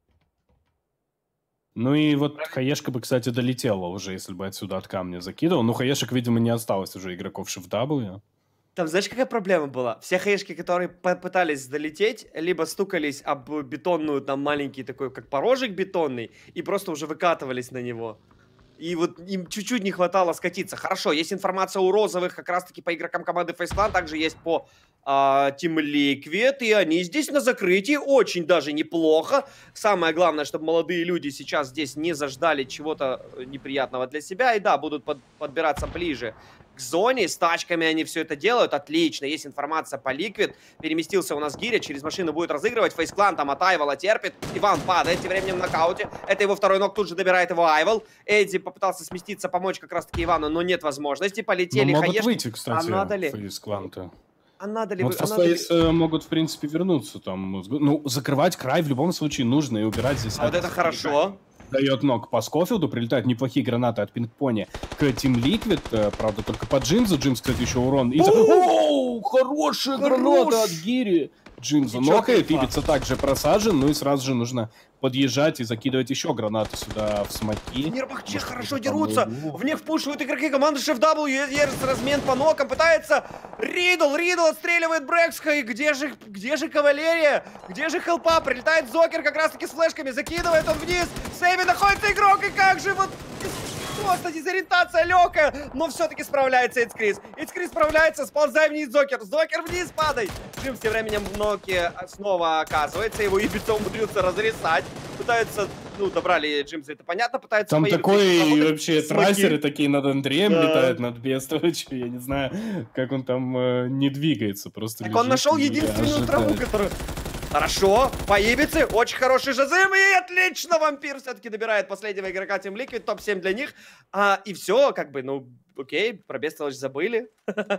Ну и вот хаешка бы, кстати, долетела уже, если бы отсюда от камня закидывал. Ну, хаешек, видимо, не осталось уже игроков Shift W. Там, знаешь, какая проблема была? Все хаешки, которые пытались долететь, либо стукались об бетонную, там, маленький такой, как порожек бетонный, и просто уже выкатывались на него. И вот им чуть-чуть не хватало скатиться. Хорошо, есть информация у розовых как раз-таки по игрокам команды FaZe Clan, также есть по а, Team Liquid, и они здесь на закрытии очень даже неплохо. Самое главное, чтобы молодые люди сейчас здесь не заждали чего-то неприятного для себя, и да, будут под, подбираться ближе к зоне, с тачками они все это делают, отлично, есть информация по Liquid, переместился у нас Гиря, через машину будет разыгрывать, FaZe Clan там от Айвола терпит, Иван падает, тем временем в нокауте, это его второй нок, тут же добирает его Айвол, Эдди попытался сместиться, помочь как раз-таки Ивану, но нет возможности, полетели Но могут хаешки. выйти, кстати, а надо ли? FaZe Clan-то. А надо ли? Вот вы... а надо ли... FaZe могут, в принципе, вернуться там. Ну, закрывать край в любом случае нужно и убирать здесь. А вот это хорошо. Дает ног по Скофилду, прилетают неплохие гранаты от Пинг-Пони к Team Liquid, правда, только по Джимзу. Джимс, кстати, еще урон. И... Оу, хорошая граната от Гири. Джимзу нокает, Ибица также просажен, ну и сразу же нужно подъезжать и закидывать еще гранаты сюда в смоки. Нербахче хорошо дерутся, в них впушивают игроки команды Shift W, есть размен по нокам, пытается Ридл, Ридл отстреливает Брекска, и где же, где же кавалерия, где же хелпа, прилетает Зокер как раз таки с флешками, закидывает он вниз, в сейве находится игрок, и как же вот... Просто дезориентация легкая, но все-таки справляется Эдскрис. Эдскрис справляется, сползай вниз, Зокер. Зокер вниз падай. Джимс тем временем в ноке снова оказывается, его Ибица умудрился разрисать. Пытаются, ну, добрали Джимса, это понятно, пытаются... Там такой вообще смоки. Трассеры такие над Андреем да. летают, над Бестовичем. Я не знаю, как он там э, не двигается, просто Так лежит, он нашел единственную траву, которую... Хорошо, по Ибице, очень хороший Жазым, и отлично, Вампир все-таки добирает последнего игрока Team Liquid, топ семь для них, а, и все, как бы, ну, окей, про Бестолочь забыли,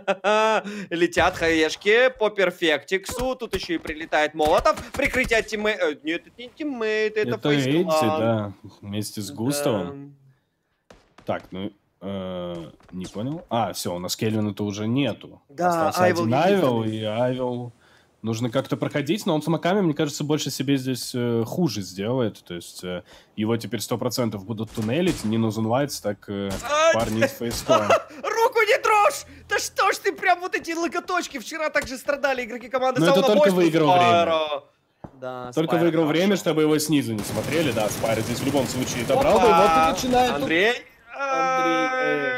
летят хаешки по перфектиксу, тут еще и прилетает Молотов, прикрытие от тиммейта, нет, это не тиммейт, это Это Эдди, FaZe Clan. да, вместе с Густавом. Да. Так, ну, э, не понял. А, все, у нас Кельвина-то уже нету. Да, остался Айвол один Айвол, единственный. и Айвол нужно как-то проходить, но он с маками, мне кажется, больше себе здесь э, хуже сделает. То есть э, его теперь сто процентов будут туннелить, не нужен Лайтс, так э, парни из FaZe Clan. Руку не трожь! Да что ж ты прям вот эти локоточки, вчера также страдали игроки команды Но это Саула только Бойс, выиграл Спайро. время. Да, Только Спайро выиграл хорошо. время, чтобы его снизу не смотрели. Да, Спайро здесь в любом случае добрал Опа! бы. Вот и начинает. тут- Андрей. Андрей,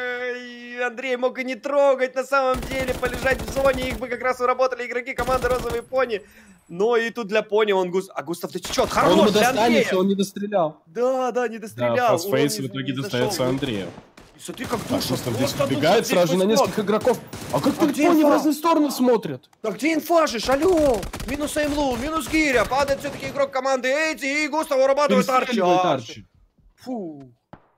Ай, Андрей мог и не трогать, на самом деле, полежать в зоне, их бы как раз уработали игроки команды Розовые Пони. Но и тут для Пони он Гус... А Густав, ты чё, Он хорош ему для Андрея. достанется, он не дострелял. Да, да, не Да, дострелял. Фастфейс урон в не- итоге не достается зашел. Андрею. Смотри, как Так, душа. Густав здесь просто убегает душа, сразу же на здесь нескольких игроков. А как А тут где Пони в инфа? разные стороны смотрят? Да где инфа же, алло? Минус Эймлу, минус Гиря, падает все-таки игрок команды Эйти, и Густав урабатывает Арчи. Перестреливает Арчи. Арчи. Фу.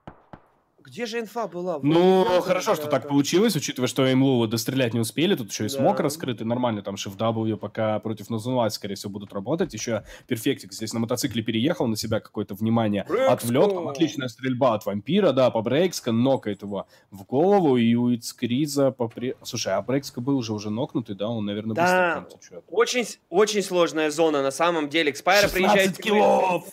Где же инфа была? Ну, Вот, хорошо, что да, так да. получилось, учитывая, что Эймлу дострелять не успели, тут еще и Да. смог раскрытый, нормально, там Shift W пока против Назунлайт, скорее всего, будут работать, еще Перфектик здесь на мотоцикле переехал, на себя какое-то внимание Брекско! отвлек, там отличная стрельба от Вампира, да, по Брейкска, нокает его в голову, и у Ицкриза попри... Слушай, а Брейкска был уже уже нокнутый, да, он, наверное, быстро Да, там течет. очень, очень сложная зона на самом деле. Экспайра приезжает... шестнадцать киллов!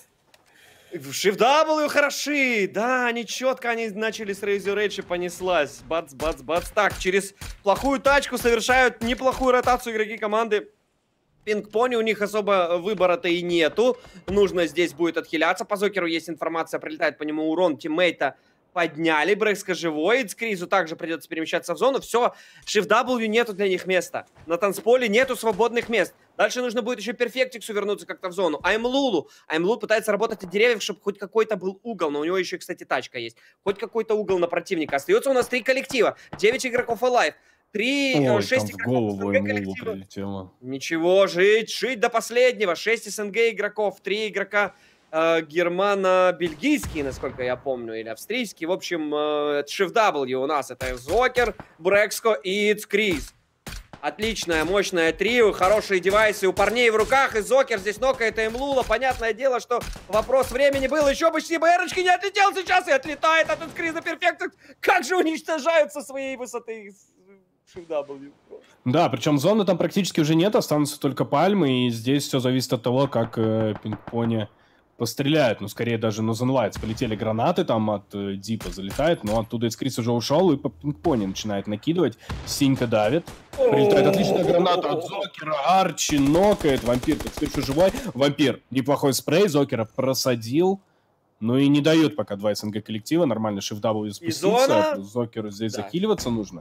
В Shift W хороши! Да, они четко, они начали с Raise Your Edge и понеслась. Бац, бац, бац. Так, через плохую тачку совершают неплохую ротацию игроки команды Пинг-Пони. У них особо выбора-то и нету. Нужно здесь будет отхиляться. По Зокеру есть информация, прилетает по нему урон тиммейта. Подняли, Брекска живой, Эдскризу также придется перемещаться в зону. Все, Shift W нету для них места. На танцполе нету свободных мест. Дальше нужно будет еще Перфектиксу вернуться как-то в зону. Аймлулу. Аймлул пытается работать от деревьев, чтобы хоть какой-то был угол. Но у него еще, кстати, тачка есть. Хоть какой-то угол на противника. Остается у нас три коллектива. девять игроков Alive. Три, Ой, шесть там в игроков голову СНГ Эймлу коллектива. прилетело. Ничего, жить, жить до последнего. шесть СНГ игроков, три игрока э, германо-бельгийские, насколько я помню, или австрийские. В общем, э, Shift W у нас это Зокер, Брекско и Ицкриз. Отличная, мощная трио, хорошие девайсы у парней в руках, и Зокер здесь нокает Эймлула. Понятное дело, что вопрос времени был, еще бы БРочки не отлетел сейчас, и отлетает от Инскриза Перфектекс. Как же уничтожают со своей высоты Shift W. Да, причем зоны там практически уже нет, останутся только пальмы, и здесь все зависит от того, как э, пинг-пони постреляют. Ну, скорее даже на Zenlights. Полетели гранаты там от э, Дипа, залетает, но оттуда Эскрис уже ушел, и по пинг-пони начинает накидывать. Синька давит. Прилетает отличная граната от Зокера, Арчи нокает, Вампир, как еще живой. Вампир, неплохой спрей, Зокера просадил. Ну и не дают пока два СНГ коллектива, нормально Shift W спуститься. Зокеру здесь да. захиливаться нужно.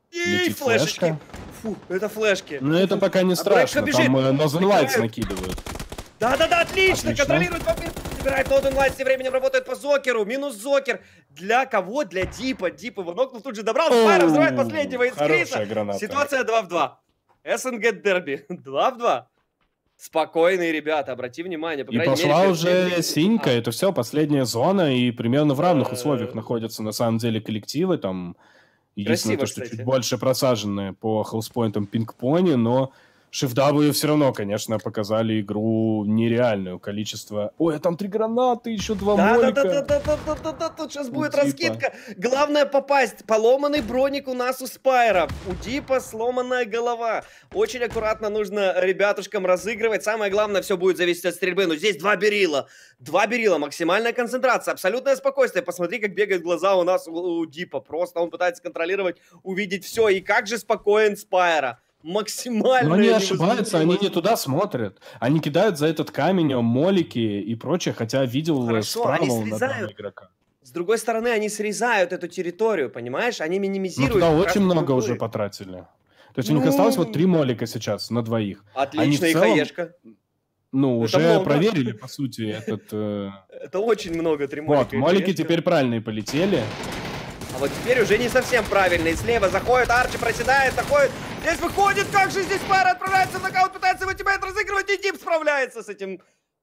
И флешки. Фу, это флешки. Ну это пока не страшно, а там э, на Zenlights накидывают. Да-да-да, отлично, отлично. Контролирует Вампир, собирает Northern Lights, тем временем работает по Зокеру, минус Зокер. Для кого? Для Дипа. Дип его нокнул, тут же добрал, Спайра взрывает последнего из Криса. Ситуация два в два. СНГ дерби, два в два. Спокойные ребята, обрати внимание. По и пошла мере, уже мере... Синька, это все, последняя зона, и примерно в равных условиях находятся на самом деле коллективы, там... Единственное, Красиво, то, что кстати. Чуть больше просаженные по хелспоинтам пинг-пони, но Shift W все равно, конечно, показали игру нереальную. Количество... Ой, а там три гранаты, еще два да, молика. Да-да-да, тут сейчас будет Дипа. Раскидка. Главное попасть. Поломанный броник у нас у Спайра. У Дипа сломанная голова. Очень аккуратно нужно ребятушкам разыгрывать. Самое главное, все будет зависеть от стрельбы. Но здесь два берила. Два берила, максимальная концентрация, абсолютное спокойствие. Посмотри, как бегают глаза у нас у, у Дипа. Просто он пытается контролировать, увидеть все. И как же спокоен Спайра. Максимально. Но они ошибаются, они не туда смотрят. Они кидают за этот камень молики и прочее, хотя видел Хорошо, справа они срезают. Игрока. С другой стороны, они срезают эту территорию, понимаешь? Они минимизируют. Ну, туда очень много другой. Уже потратили. То есть ну... у них осталось вот три молика сейчас на двоих. Отлично, и целом... хаешка. Ну, это уже много. Проверили, по сути, этот... Э... Это очень много, три молика. Вот, молики теперь правильные полетели. А вот теперь уже не совсем правильные. Слева заходит, Арчи проседает, заходит. Здесь выходит, как же здесь Спайра отправляется в нокаут, пытается его тебя разыгрывать, и Дип справляется с этим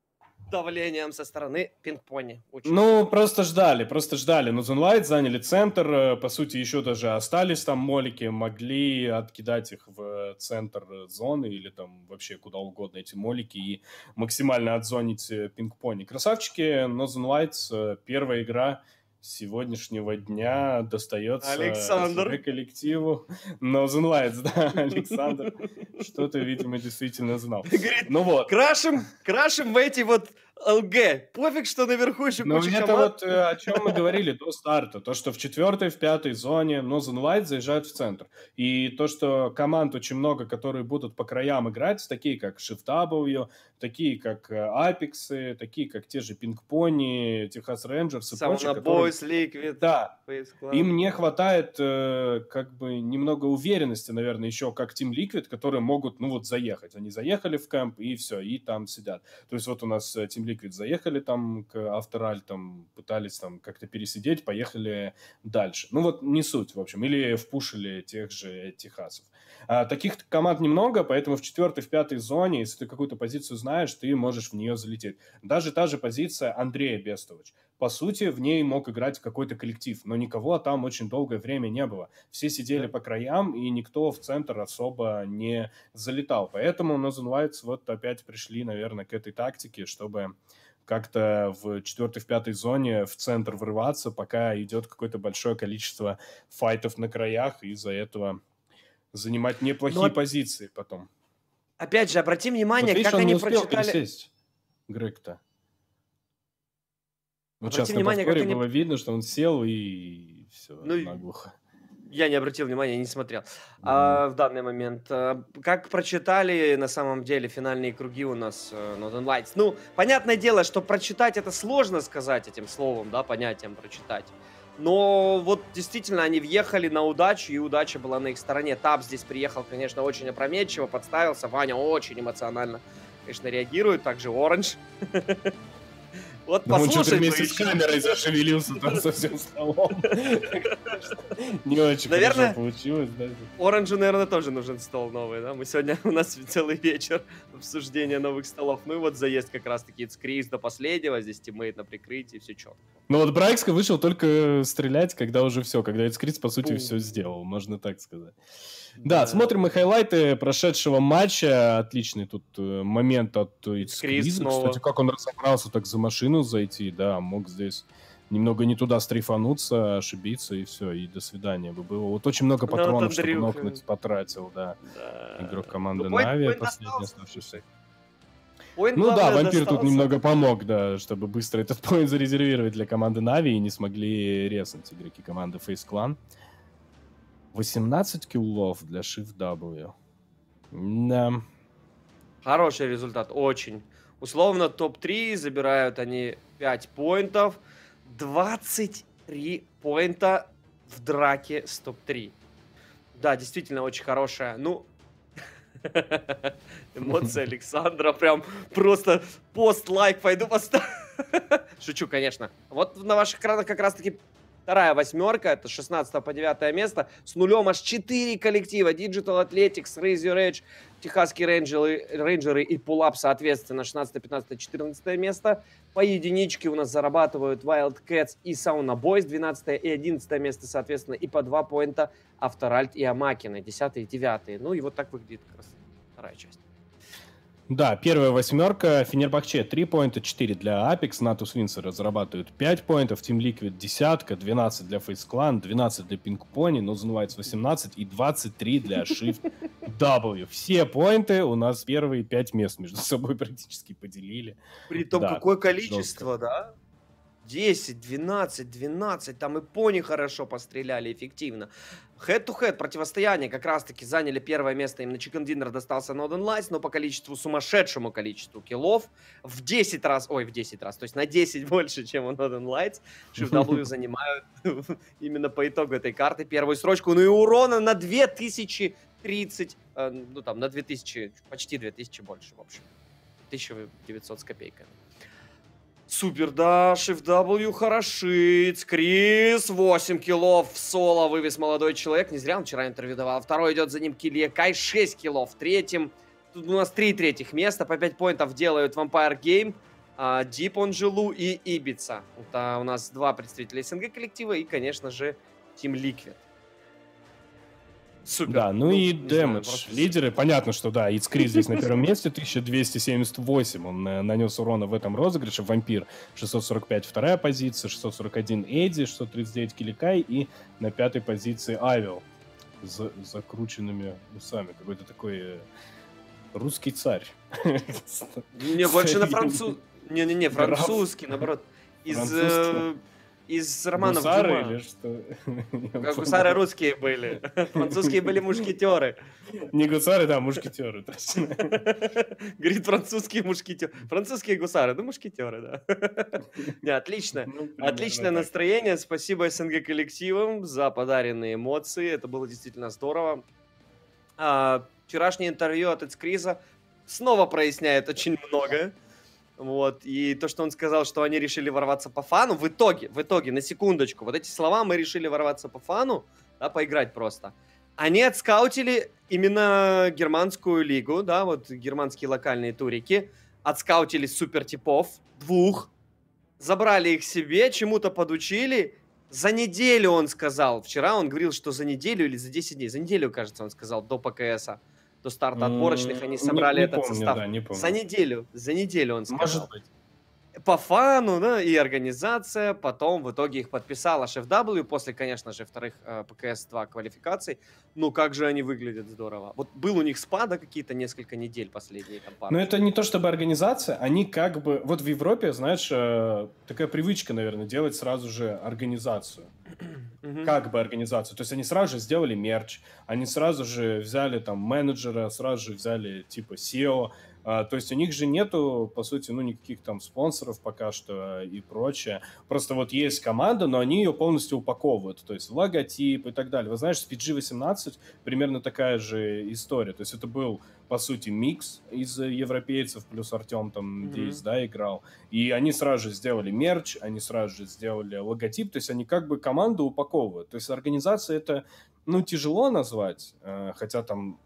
давлением со стороны пинг-пони. Очень ну, сильно. Просто ждали, просто ждали. Но Zenlights заняли центр, по сути, еще даже остались там молики, могли откидать их в центр зоны или там вообще куда угодно эти молики и максимально отзонить пинг-пони. Красавчики, но Zenlights, первая игра сегодняшнего дня достается Александр. коллективу. Но Zenlights, да, Александр что-то, видимо, действительно знал. Говорит, ну вот. Крашим, крашим в эти вот ЛГ. Пофиг, что наверху еще ну, куча это команд. вот о чем мы говорили до старта. То, что в четвертой, в пятой зоне, но Zenlights заезжают в центр. И то, что команд очень много, которые будут по краям играть, такие как Shift W, такие как Apex, такие как те же Ping-Pony, Texas Rangers и прочие, которые... Liquid, да, им не хватает э, как бы немного уверенности, наверное, еще как Team Liquid, которые могут, ну вот, заехать. Они заехали в кэмп и все, и там сидят. То есть вот у нас Team Liquid заехали там к Авторальтам, пытались там как-то пересидеть, поехали дальше. Ну вот не суть, в общем. Или впушили тех же Техасов. А, таких команд немного, поэтому в четвертой, в пятой зоне, если ты какую-то позицию знаешь, ты можешь в нее залететь. Даже та же позиция Андрея Бестович. По сути, в ней мог играть какой-то коллектив, но никого там очень долгое время не было. Все сидели по краям, и никто в центр особо не залетал. Поэтому на Zenlights вот опять пришли, наверное, к этой тактике, чтобы как-то в четвертой, в пятой зоне в центр врываться, пока идет какое-то большое количество файтов на краях, и из-за этого занимать неплохие но... позиции потом. Опять же, обрати внимание, вот, как они прочитали... Пересесть, Грег-то. Вот обрати сейчас внимание, на повторе как было они... видно, что он сел и все, ну, наглухо. Я не обратил внимания, не смотрел mm. а, в данный момент. А, как прочитали на самом деле финальные круги у нас uh, Northern Lights? Ну, понятное дело, что прочитать это сложно сказать этим словом, да, понятием прочитать. Но вот действительно они въехали на удачу, и удача была на их стороне. Таб здесь приехал, конечно, очень опрометчиво, подставился. Ваня очень эмоционально, конечно, реагирует. Также Оранж. Вот да послушай, он что-то вместе с камерой зашевелился там со всем столом. Не очень хорошо получилось. Оранжу, наверное, тоже нужен стол новый, да? Мы сегодня, у нас целый вечер обсуждения новых столов. Ну и вот заезд как раз-таки Скриз до последнего, здесь тиммейт на прикрытии, все четко. Ну вот Брайкска вышел только стрелять, когда уже все, когда Скриз, по сути, все сделал, можно так сказать. Да, Да. смотрим мы хайлайты прошедшего матча. Отличный тут э, момент от Скриз Скриза. снова. Кстати, как он разобрался так за машину зайти, да, мог здесь немного не туда стрейфануться, ошибиться, и все, и до свидания бы было. Вот очень много Ну, вот патронов, чтобы Андрюха. нокнуть, потратил, да. Да. Игрок Ну, команды поинт, Нави, поинт последний остался. оставшийся. Поинт, Ну да, главное, вампир тут достался. немного помог, да, чтобы быстро этот поинт зарезервировать для команды Нави, и не смогли резнуть игроки команды Face Clan. восемнадцать киллов для Shift W. Да. Хороший результат, очень. Условно топ-три, забирают они пять поинтов. двадцать три поинта в драке с топ-три. Да, действительно очень хорошая. Ну, эмоции Александра прям просто пост-лайк пойду поставлю. Шучу, конечно. Вот на ваших экранах как раз-таки вторая восьмерка, это с шестнадцатого по девятое место. С нулем аж четыре коллектива. Digital Athletics, Raise Your Edge, Техасские рейнджеры, рейнджеры и Pull-Up, соответственно, шестнадцатое, пятнадцатое, четырнадцатое место. По единичке у нас зарабатывают Wildcats и Sauna Boys, двенадцатое и одиннадцатое место, соответственно, и по два поинта Авторальт и Амакины, десятое и девятое. Ну и вот так выглядит как раз вторая часть. Да, первая восьмерка. Фенербахче три поинта, четыре для Apex. Natus Windsor разрабатывают пять поинтов. Team Liquid десятка, двенадцать для Face Clan, двенадцать для Pink Pony, но называется восемнадцать и двадцать три для Shift W. Все поинты у нас первые пять мест между собой практически поделили. При том, Да, какое количество, жестко. да? десять, двенадцать, двенадцать, там и пони хорошо постреляли, эффективно. Head-to-head противостояние как раз-таки заняли первое место, им на Chicken Dinner достался Northern Lights, но по количеству, сумасшедшему количеству киллов в десять раз, ой, в десять раз, то есть на десять больше, чем у Northern Lights, Shift W занимают именно по итогу этой карты первую строчку, ну и урона на две тысячи тридцать, э, ну там на две тысячи, почти две тысячи больше, в общем, тысяча девятьсот с копейками. Супер, да, Shift W хорошит. Скриз, восемь киллов в соло вывез молодой человек. Не зря он вчера интервью давал. Второй идет за ним Килья Кай, шесть киллов. В третьем, тут у нас три третьих места. По пять поинтов делают Vampire Game, Deep Angelou и Ibiza. Это у нас два представителя СНГ коллектива и, конечно же, Team Liquid. Супер. Да, ну, Ну, и не знаю, дэмэдж. просто Лидеры, понятно, что да, Ицкри здесь на первом месте, тысяча двести семьдесят восемь он э, нанес урона в этом розыгрыше. Вампир шестьсот сорок пять вторая позиция, шестьсот сорок один Эдди, шестьсот тридцать девять Киликай и на пятой позиции Авил с закрученными усами. Какой-то такой э, русский царь. Не, больше на француз... Не-не-не, Граф. французский, наоборот. Из, Французский. э, из романов Гусары Дюма. или что? Как гусары русские были. Французские были мушкетеры. Не гусары, да, мушкетеры, точно. Говорит, французские мушкетеры. Французские гусары, ну мушкетеры, да. Не, отлично. Ну, примерно Отличное так. настроение. Спасибо СНГ коллективам за подаренные эмоции. Это было действительно здорово. А, вчерашнее интервью от Эцкриза снова проясняет очень многое. Вот, и то, что он сказал, что они решили ворваться по фану, в итоге, в итоге, на секундочку, вот эти слова, мы решили ворваться по фану, да, поиграть просто. Они отскаутили именно германскую лигу, да, вот германские локальные турики, отскаутили супер типов, двух, забрали их себе, чему-то подучили. За неделю он сказал, вчера он говорил, что за неделю или за десять дней, за неделю, кажется, он сказал, до ПКСа. До старта отборочных они Не- собрали не этот помню, состав. да, не помню. За неделю, за неделю он сказал. Может быть. По фану, да, и организация потом в итоге их подписала Shift W после, конечно же, вторых э, ПКС два квалификаций. Ну, как же они выглядят здорово. Вот был у них спада какие-то несколько недель последние там пару. Но это не то чтобы организация, они как бы... Вот в Европе, знаешь, э, такая привычка, наверное, делать сразу же организацию. Мгм. Как бы организацию. То есть они сразу же сделали мерч, они сразу же взяли там менеджера, сразу же взяли типа сео. А, то есть у них же нету, по сути, ну, никаких там спонсоров пока что и прочее. Просто вот есть команда, но они ее полностью упаковывают. То есть логотип и так далее. Вы знаешь, с пи джи восемнадцать примерно такая же история. То есть это был, по сути, микс из европейцев, плюс Артем там Мгм. здесь, да, играл. И они сразу же сделали мерч, они сразу же сделали логотип. То есть они как бы команду упаковывают. То есть организация это, ну, тяжело назвать, э, хотя там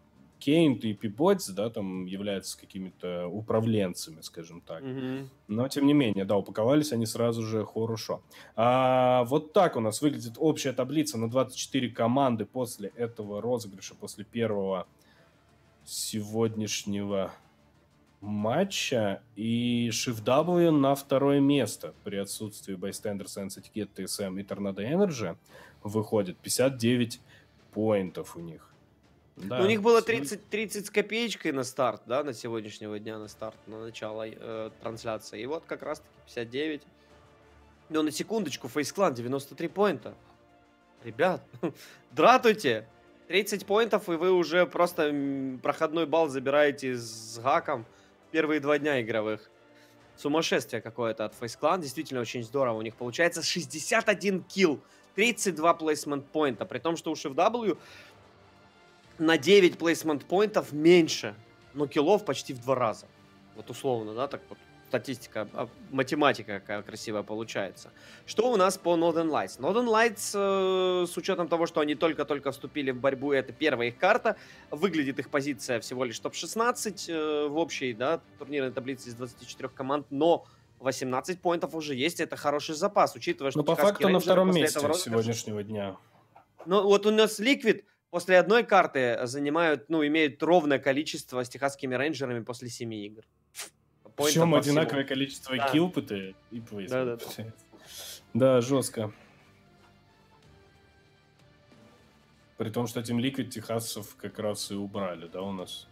Кейнт и Пиботс, да, там являются какими-то управленцами, скажем так. Мгм. Но, тем не менее, да, упаковались они сразу же хорошо. А, вот так у нас выглядит общая таблица на двадцать четыре команды после этого розыгрыша, после первого сегодняшнего матча. И Shift W на второе место при отсутствии Bystander, Sense, Etiquette, ти эс эм и Tornado Energy выходит. пятьдесят девять поинтов у них. Ну, у них Да, было сегодня- тридцать, тридцать с копеечкой на старт, да, на сегодняшнего дня, на старт, на начало э, трансляции. И вот как раз-таки пятьдесят девять. Но на секундочку, FaceClan девяносто три поинта. Ребят, дратуйте! тридцать поинтов, и вы уже просто м, проходной балл забираете с гаком первые два дня игровых. Сумасшествие какое-то от FaceClan. Действительно очень здорово у них получается. шестьдесят один килл, тридцать два плейсмент поинта. При том, что у Shift W на девять плейсмент поинтов меньше, но киллов почти в два раза. Вот условно, да, так вот статистика, а, математика какая красивая получается. Что у нас по Northern Lights? Northern Lights, э, с учетом того, что они только-только вступили в борьбу, это первая их карта, выглядит их позиция всего лишь топ шестнадцать э, в общей, да, турнирной таблице из двадцати четырёх команд, но восемнадцать поинтов уже есть, это хороший запас, учитывая, что Ну, по техасские факту на рейнджеры втором после месте этого розыгрыша- сегодняшнего дня. Ну, вот у нас Liquid после одной карты занимают, ну, имеют ровное количество с техасскими рейнджерами после семи игр. Поинтов Причем по всему. одинаковое количество Да. килпыты и плейсмент. Да-да-да. Да, жестко. При том, что Team Liquid техасцев как раз и убрали, да, у нас.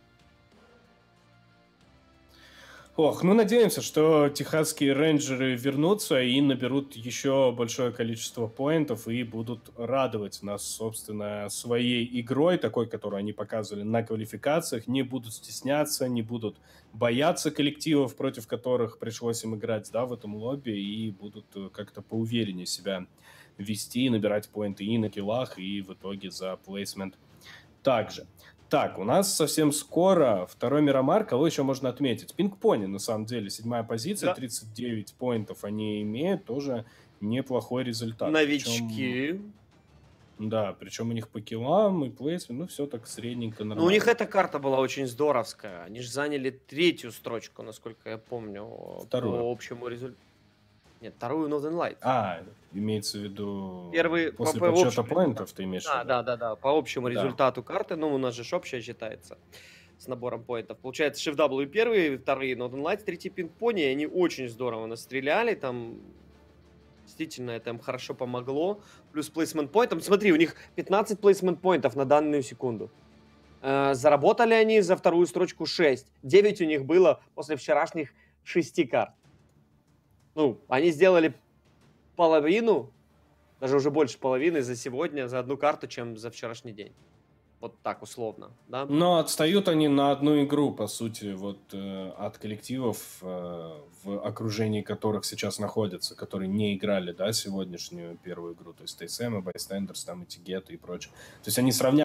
Ох, ну надеемся, что техасские рейнджеры вернутся и наберут еще большое количество поинтов и будут радовать нас, собственно, своей игрой, такой, которую они показывали на квалификациях, не будут стесняться, не будут бояться коллективов, против которых пришлось им играть, да, в этом лобби, и будут э, как-то поувереннее себя вести, набирать поинты и на киллах, и в итоге за плейсмент также. Так, у нас совсем скоро второй Мирамар, кого еще можно отметить? Пинг Пони, на самом деле, седьмая позиция, Да. тридцать девять поинтов они имеют, тоже неплохой результат. Новички. Причем, да, причем у них по киллам и плейсмент, ну, все так средненько, нормально. Ну, у них эта карта была очень здоровская. Они же заняли третью строчку, насколько я помню, Вторую. по общему результату. Нет, вторую Northern Lights. А, имеется в виду Первый после по- по подсчета общему поинтов, ты имеешь в Да, виду? да, да, да. По общему Да. результату карты, ну, у нас же общая считается с набором поинтов. Получается, Shift W первый, вторые Northern Lights, третий Pink Pony. Они очень здорово настреляли. Там действительно это им хорошо помогло. Плюс плейсмент поинтом. Смотри, у них пятнадцать плейсмент поинтов на данную секунду. Э, Заработали они за вторую строчку шесть. девять у них было после вчерашних шести карт. Ну, они сделали половину, даже уже больше половины за сегодня, за одну карту, чем за вчерашний день. Вот так условно, да? Но отстают они на одну игру, по сути, вот э, от коллективов, э, в окружении которых сейчас находятся, которые не играли, да, сегодняшнюю первую игру, то есть ти эс эм, и Bystanders, там, и Etiquette и прочее. То есть они сравняли